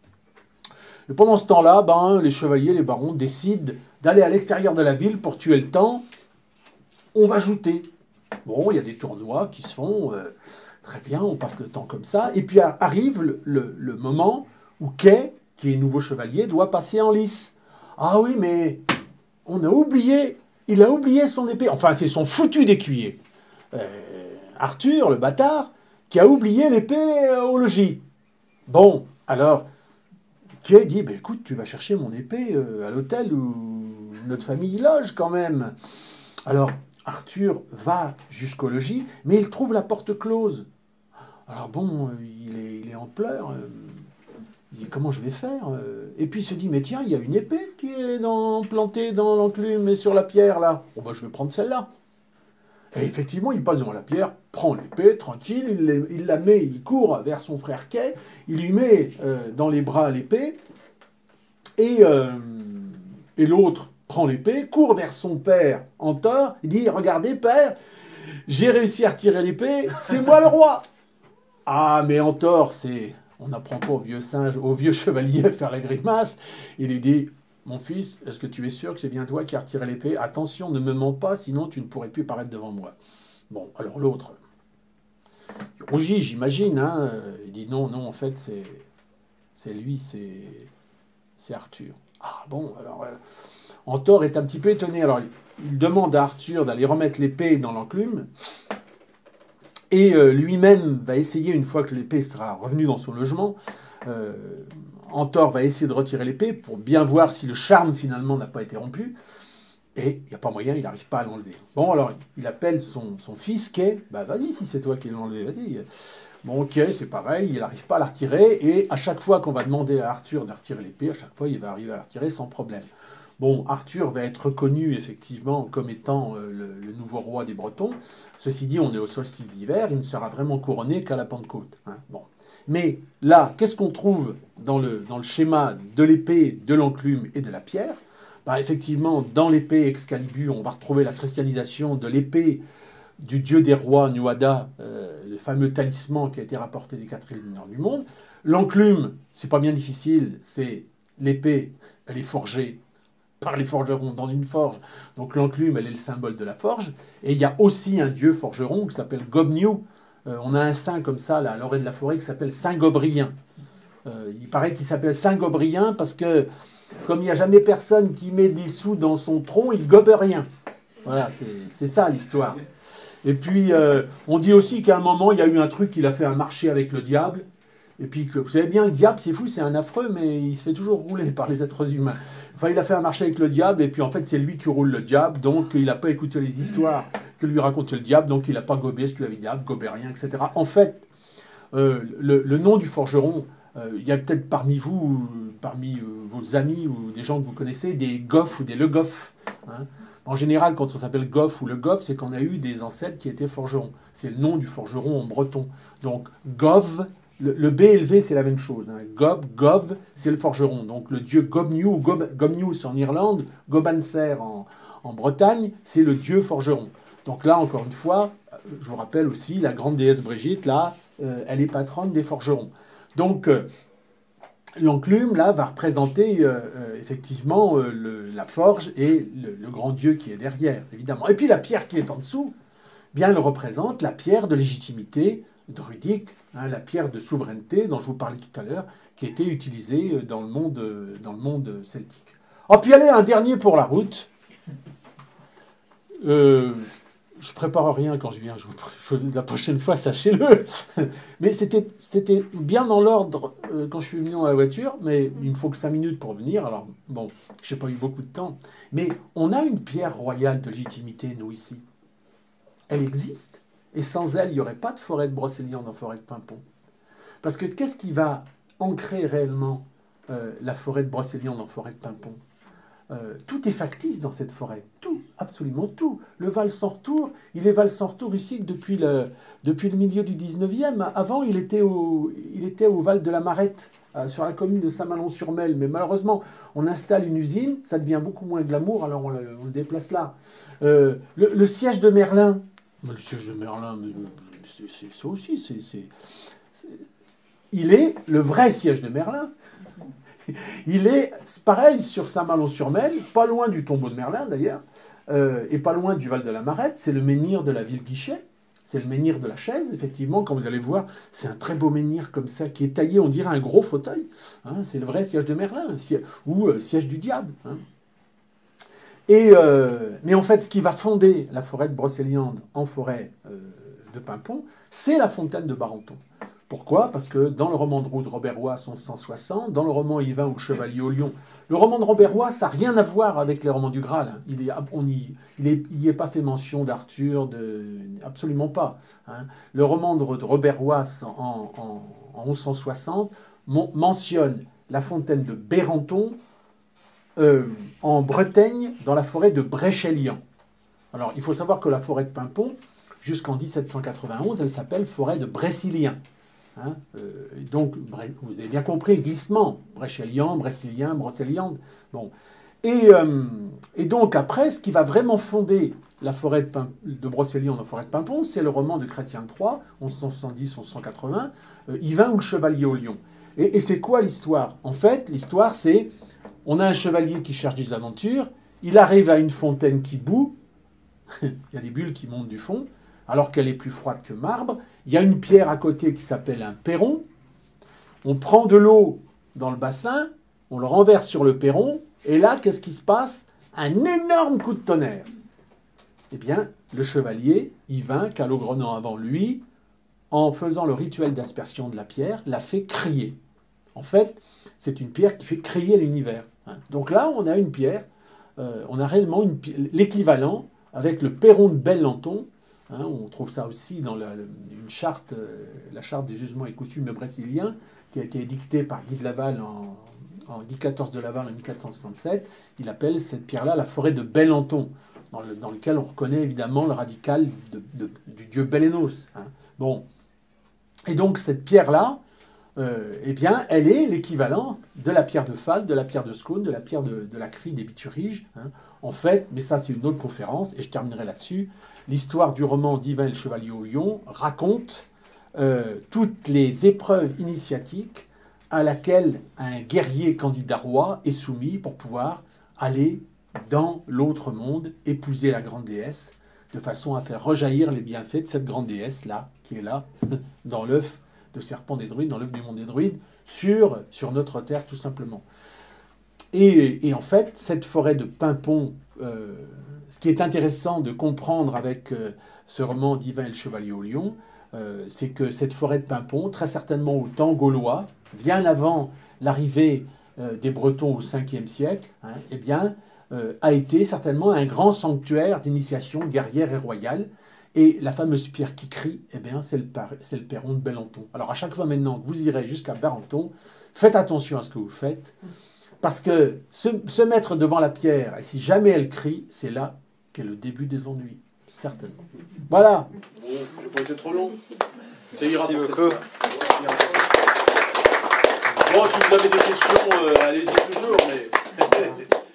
Et pendant ce temps-là, ben, les chevaliers, les barons décident d'aller à l'extérieur de la ville pour tuer le temps. On va jouter. Bon, il y a des tournois qui se font... Euh, Très bien, on passe le temps comme ça. Et puis arrive le, le, le moment où Kay, qui est nouveau chevalier, doit passer en lice. Ah oui, mais on a oublié, il a oublié son épée. Enfin, c'est son foutu d'écuyer. Euh, Arthur, le bâtard, qui a oublié l'épée au logis. Bon, alors, Kay dit, bah, écoute, tu vas chercher mon épée euh, à l'hôtel où notre famille loge quand même. Alors, Arthur va jusqu'au logis, mais il trouve la porte close. Alors bon, il est, il est en pleurs. Il dit, comment je vais faire? Et puis il se dit, mais tiens, il y a une épée qui est dans, plantée dans l'enclume et sur la pierre, là. Bon, ben, je vais prendre celle-là. Et effectivement, il passe devant la pierre, prend l'épée, tranquille, il, il la met, il court vers son frère Kay, il lui met euh, dans les bras l'épée, et, euh, et l'autre prend l'épée, court vers son père Antor, il dit, regardez père, j'ai réussi à retirer l'épée, c'est moi le roi. Ah, mais Antor, c'est... On n'apprend pas au vieux singe, au vieux chevalier à faire la grimace. Il lui dit, mon fils, est-ce que tu es sûr que c'est bien toi qui as retiré l'épée? Attention, ne me mens pas, sinon tu ne pourrais plus paraître devant moi. Bon, alors l'autre, il rougit, j'imagine, hein. Il dit, non, non, en fait, c'est, c'est lui, c'est, c'est Arthur. Ah bon, alors... Euh... Antor est un petit peu étonné. Alors, il demande à Arthur d'aller remettre l'épée dans l'enclume. Et euh, lui-même va essayer, une fois que l'épée sera revenue dans son logement, euh, Antor va essayer de retirer l'épée pour bien voir si le charme, finalement, n'a pas été rompu. Et il n'y a pas moyen, il n'arrive pas à l'enlever. Bon, alors, il appelle son, son fils, Kay. Bah, vas-y, si c'est toi qui l'as enlevé, vas-y. Bon, Kay, c'est pareil, il n'arrive pas à la retirer. Et à chaque fois qu'on va demander à Arthur de retirer l'épée, à chaque fois, il va arriver à la retirer sans problème. Bon, Arthur va être reconnu effectivement comme étant euh, le, le nouveau roi des Bretons. Ceci dit, on est au solstice d'hiver, il ne sera vraiment couronné qu'à la Pentecôte. Hein. Bon. Mais là, qu'est-ce qu'on trouve dans le, dans le schéma de l'épée, de l'enclume et de la pierre? Bah, effectivement, dans l'épée Excalibur, on va retrouver la christianisation de l'épée du dieu des rois, Nuada, euh, le fameux talisman qui a été rapporté des quatre îles du nord du monde. L'enclume, c'est pas bien difficile, c'est l'épée, elle est forgée par les forgerons dans une forge. Donc l'enclume, elle est le symbole de la forge. Et il y a aussi un dieu forgeron qui s'appelle Gobniu. Euh, on a un saint comme ça, là, à l'orée de la forêt, qui s'appelle Saint Gobrien. Euh, il paraît qu'il s'appelle Saint Gobrien parce que, comme il n'y a jamais personne qui met des sous dans son tronc, il gobe rien. Voilà, c'est ça l'histoire. Et puis, euh, on dit aussi qu'à un moment, il y a eu un truc, il a fait un marché avec le diable. Et puis, que, vous savez bien, le diable, c'est fou, c'est un affreux, mais il se fait toujours rouler par les êtres humains. Enfin, il a fait un marché avec le diable, et puis en fait, c'est lui qui roule le diable, donc il n'a pas écouté les histoires que lui racontait le diable, donc il n'a pas gobé ce que lui avait dit, diable, gobé rien, et cetera. En fait, euh, le, le nom du forgeron, euh, il y a peut-être parmi vous, parmi euh, vos amis ou des gens que vous connaissez, des Goffs ou des Le Goff. Hein. En général, quand on s'appelle Goff ou le Goff, c'est qu'on a eu des ancêtres qui étaient forgerons. C'est le nom du forgeron en breton. Donc Gov, le, le B élevé, c'est la même chose. Hein. Gob, Gov, c'est le forgeron. Donc le dieu Gobniu, Gob, Gomnius en Irlande, Gobanser en, en Bretagne, c'est le dieu forgeron. Donc là, encore une fois, je vous rappelle aussi, la grande déesse Brigitte, là, euh, elle est patronne des forgerons. Donc, euh, l'enclume, là, va représenter euh, euh, effectivement euh, le, la forge et le, le grand dieu qui est derrière, évidemment. Et puis la pierre qui est en dessous, bien, elle représente la pierre de légitimité druidique, hein, la pierre de souveraineté dont je vous parlais tout à l'heure, qui était utilisée dans le monde, euh, dans le monde celtique. Oh, puis allez, un dernier pour la route. Euh, je prépare rien quand je viens, je vous, la prochaine fois, sachez-le. Mais c'était, c'était bien dans l'ordre euh, quand je suis venu dans la voiture, mais il me faut que cinq minutes pour venir, alors bon, je n'ai pas eu beaucoup de temps. Mais on a une pierre royale de légitimité, nous, ici. Elle existe, et sans elle, il n'y aurait pas de forêt de Brocéliande en forêt de Paimpont. Parce que qu'est-ce qui va ancrer réellement euh, la forêt de Brocéliande en forêt de Paimpont ? Euh, tout est factice dans cette forêt, tout, absolument tout. Le Val sans retour, il est Val sans retour ici depuis le, depuis le milieu du dix-neuvième. Avant, il était au, il était au Val de la Marette, euh, sur la commune de Saint-Malon-sur-Mel. Mais malheureusement, on installe une usine, ça devient beaucoup moins glamour, alors on le, on le déplace là. Euh, le, le siège de Merlin, le siège de Merlin, c'est, c'est ça aussi, c'est, c'est, c'est, il est le vrai siège de Merlin. Il est pareil sur Saint-Malon-sur-Mel, pas loin du tombeau de Merlin d'ailleurs, euh, et pas loin du Val de la Marette. C'est le menhir de la ville Guichet, c'est le menhir de la Chaise, effectivement, quand vous allez voir, c'est un très beau menhir comme ça, qui est taillé, on dirait un gros fauteuil. Hein, c'est le vrai siège de Merlin, siège, ou euh, siège du diable. Hein. Et, euh, mais en fait, ce qui va fonder la forêt de Brocéliande en forêt euh, de Paimpont, c'est la fontaine de Barenton. Pourquoi ? Parce que dans le roman de roue de Robert Roy, mille cent soixante, dans le roman Yvain ou le Chevalier au Lion, le roman de Robert Roy, ça n'a rien à voir avec les romans du Graal. Il n'y est, est pas fait mention d'Arthur, de, absolument pas. Hein. Le roman de, de Robert Roy en, en, en mille cent soixante mon, mentionne la fontaine de Bérenton euh, en Bretagne, dans la forêt de Bréchélian. Alors, il faut savoir que la forêt de Paimpont, jusqu'en dix-sept cent quatre-vingt-onze, elle s'appelle forêt de Brécilien. Hein, euh, donc, vous avez bien compris, glissement, Bréchélian, Brécilien, Brocéliande. Bon. Et, euh, et donc, après, ce qui va vraiment fonder la forêt de, Paim- de Brocéliande en forêt de Paimpont, c'est le roman de Chrétien de Troyes, mille cent soixante-dix à mille cent quatre-vingts, euh, Yvain ou le Chevalier au Lion. Et, et c'est quoi l'histoire ? En fait, l'histoire, c'est, on a un chevalier qui cherche des aventures, il arrive à une fontaine qui bout, il y a des bulles qui montent du fond, alors qu'elle est plus froide que marbre. Il y a une pierre à côté qui s'appelle un perron. On prend de l'eau dans le bassin, on le renverse sur le perron, et là, qu'est-ce qui se passe ? Un énorme coup de tonnerre. Eh bien, le chevalier, Yvain, Calogrenant avant lui, en faisant le rituel d'aspersion de la pierre, l'a fait crier. En fait, c'est une pierre qui fait crier l'univers. Donc là, on a une pierre, euh, on a réellement une, l'équivalent avec le perron de Bellenton. Hein, on trouve ça aussi dans la, une charte, euh, la charte des jugements et coutumes brésiliens, qui a été édictée par Guy de Laval en, en Guy quatorze de Laval en mille quatre cent soixante-sept. Il appelle cette pierre-là la forêt de Bellenton, dans, le, dans lequel on reconnaît évidemment le radical de, de, du dieu Bellénos. Hein. Bon. Et donc cette pierre-là, euh, eh bien, elle est l'équivalent de la pierre de Falde, de la pierre de Scone, de la pierre de, de la Crie des Bituriges. Hein. En fait, mais ça c'est une autre conférence, et je terminerai là-dessus, l'histoire du roman d'Yvain et le Chevalier au Lion raconte euh, toutes les épreuves initiatiques à laquelle un guerrier candidat roi est soumis pour pouvoir aller dans l'autre monde, épouser la grande déesse, de façon à faire rejaillir les bienfaits de cette grande déesse-là, qui est là, dans l'œuf de serpent des druides, dans l'œuf du monde des druides, sur, sur notre terre tout simplement. Et, et en fait, cette forêt de Paimpont, euh, ce qui est intéressant de comprendre avec euh, ce roman d'Yvain et le Chevalier au Lion, euh, c'est que cette forêt de Paimpont, très certainement au temps gaulois, bien avant l'arrivée euh, des Bretons au cinquième siècle, hein, eh bien, euh, a été certainement un grand sanctuaire d'initiation guerrière et royale. Et la fameuse pierre qui crie, eh bien, c'est le, par... c'est le perron de Bellenton. Alors à chaque fois maintenant que vous irez jusqu'à Barenton, faites attention à ce que vous faites, parce que se, se mettre devant la pierre, et si jamais elle crie, c'est là qui est le début des ennuis, certainement. Voilà. Bon, je n'ai pas été trop long. Ça ira Merci pour cette beaucoup. fois. Bon, si vous avez des questions, euh, allez-y toujours, mais...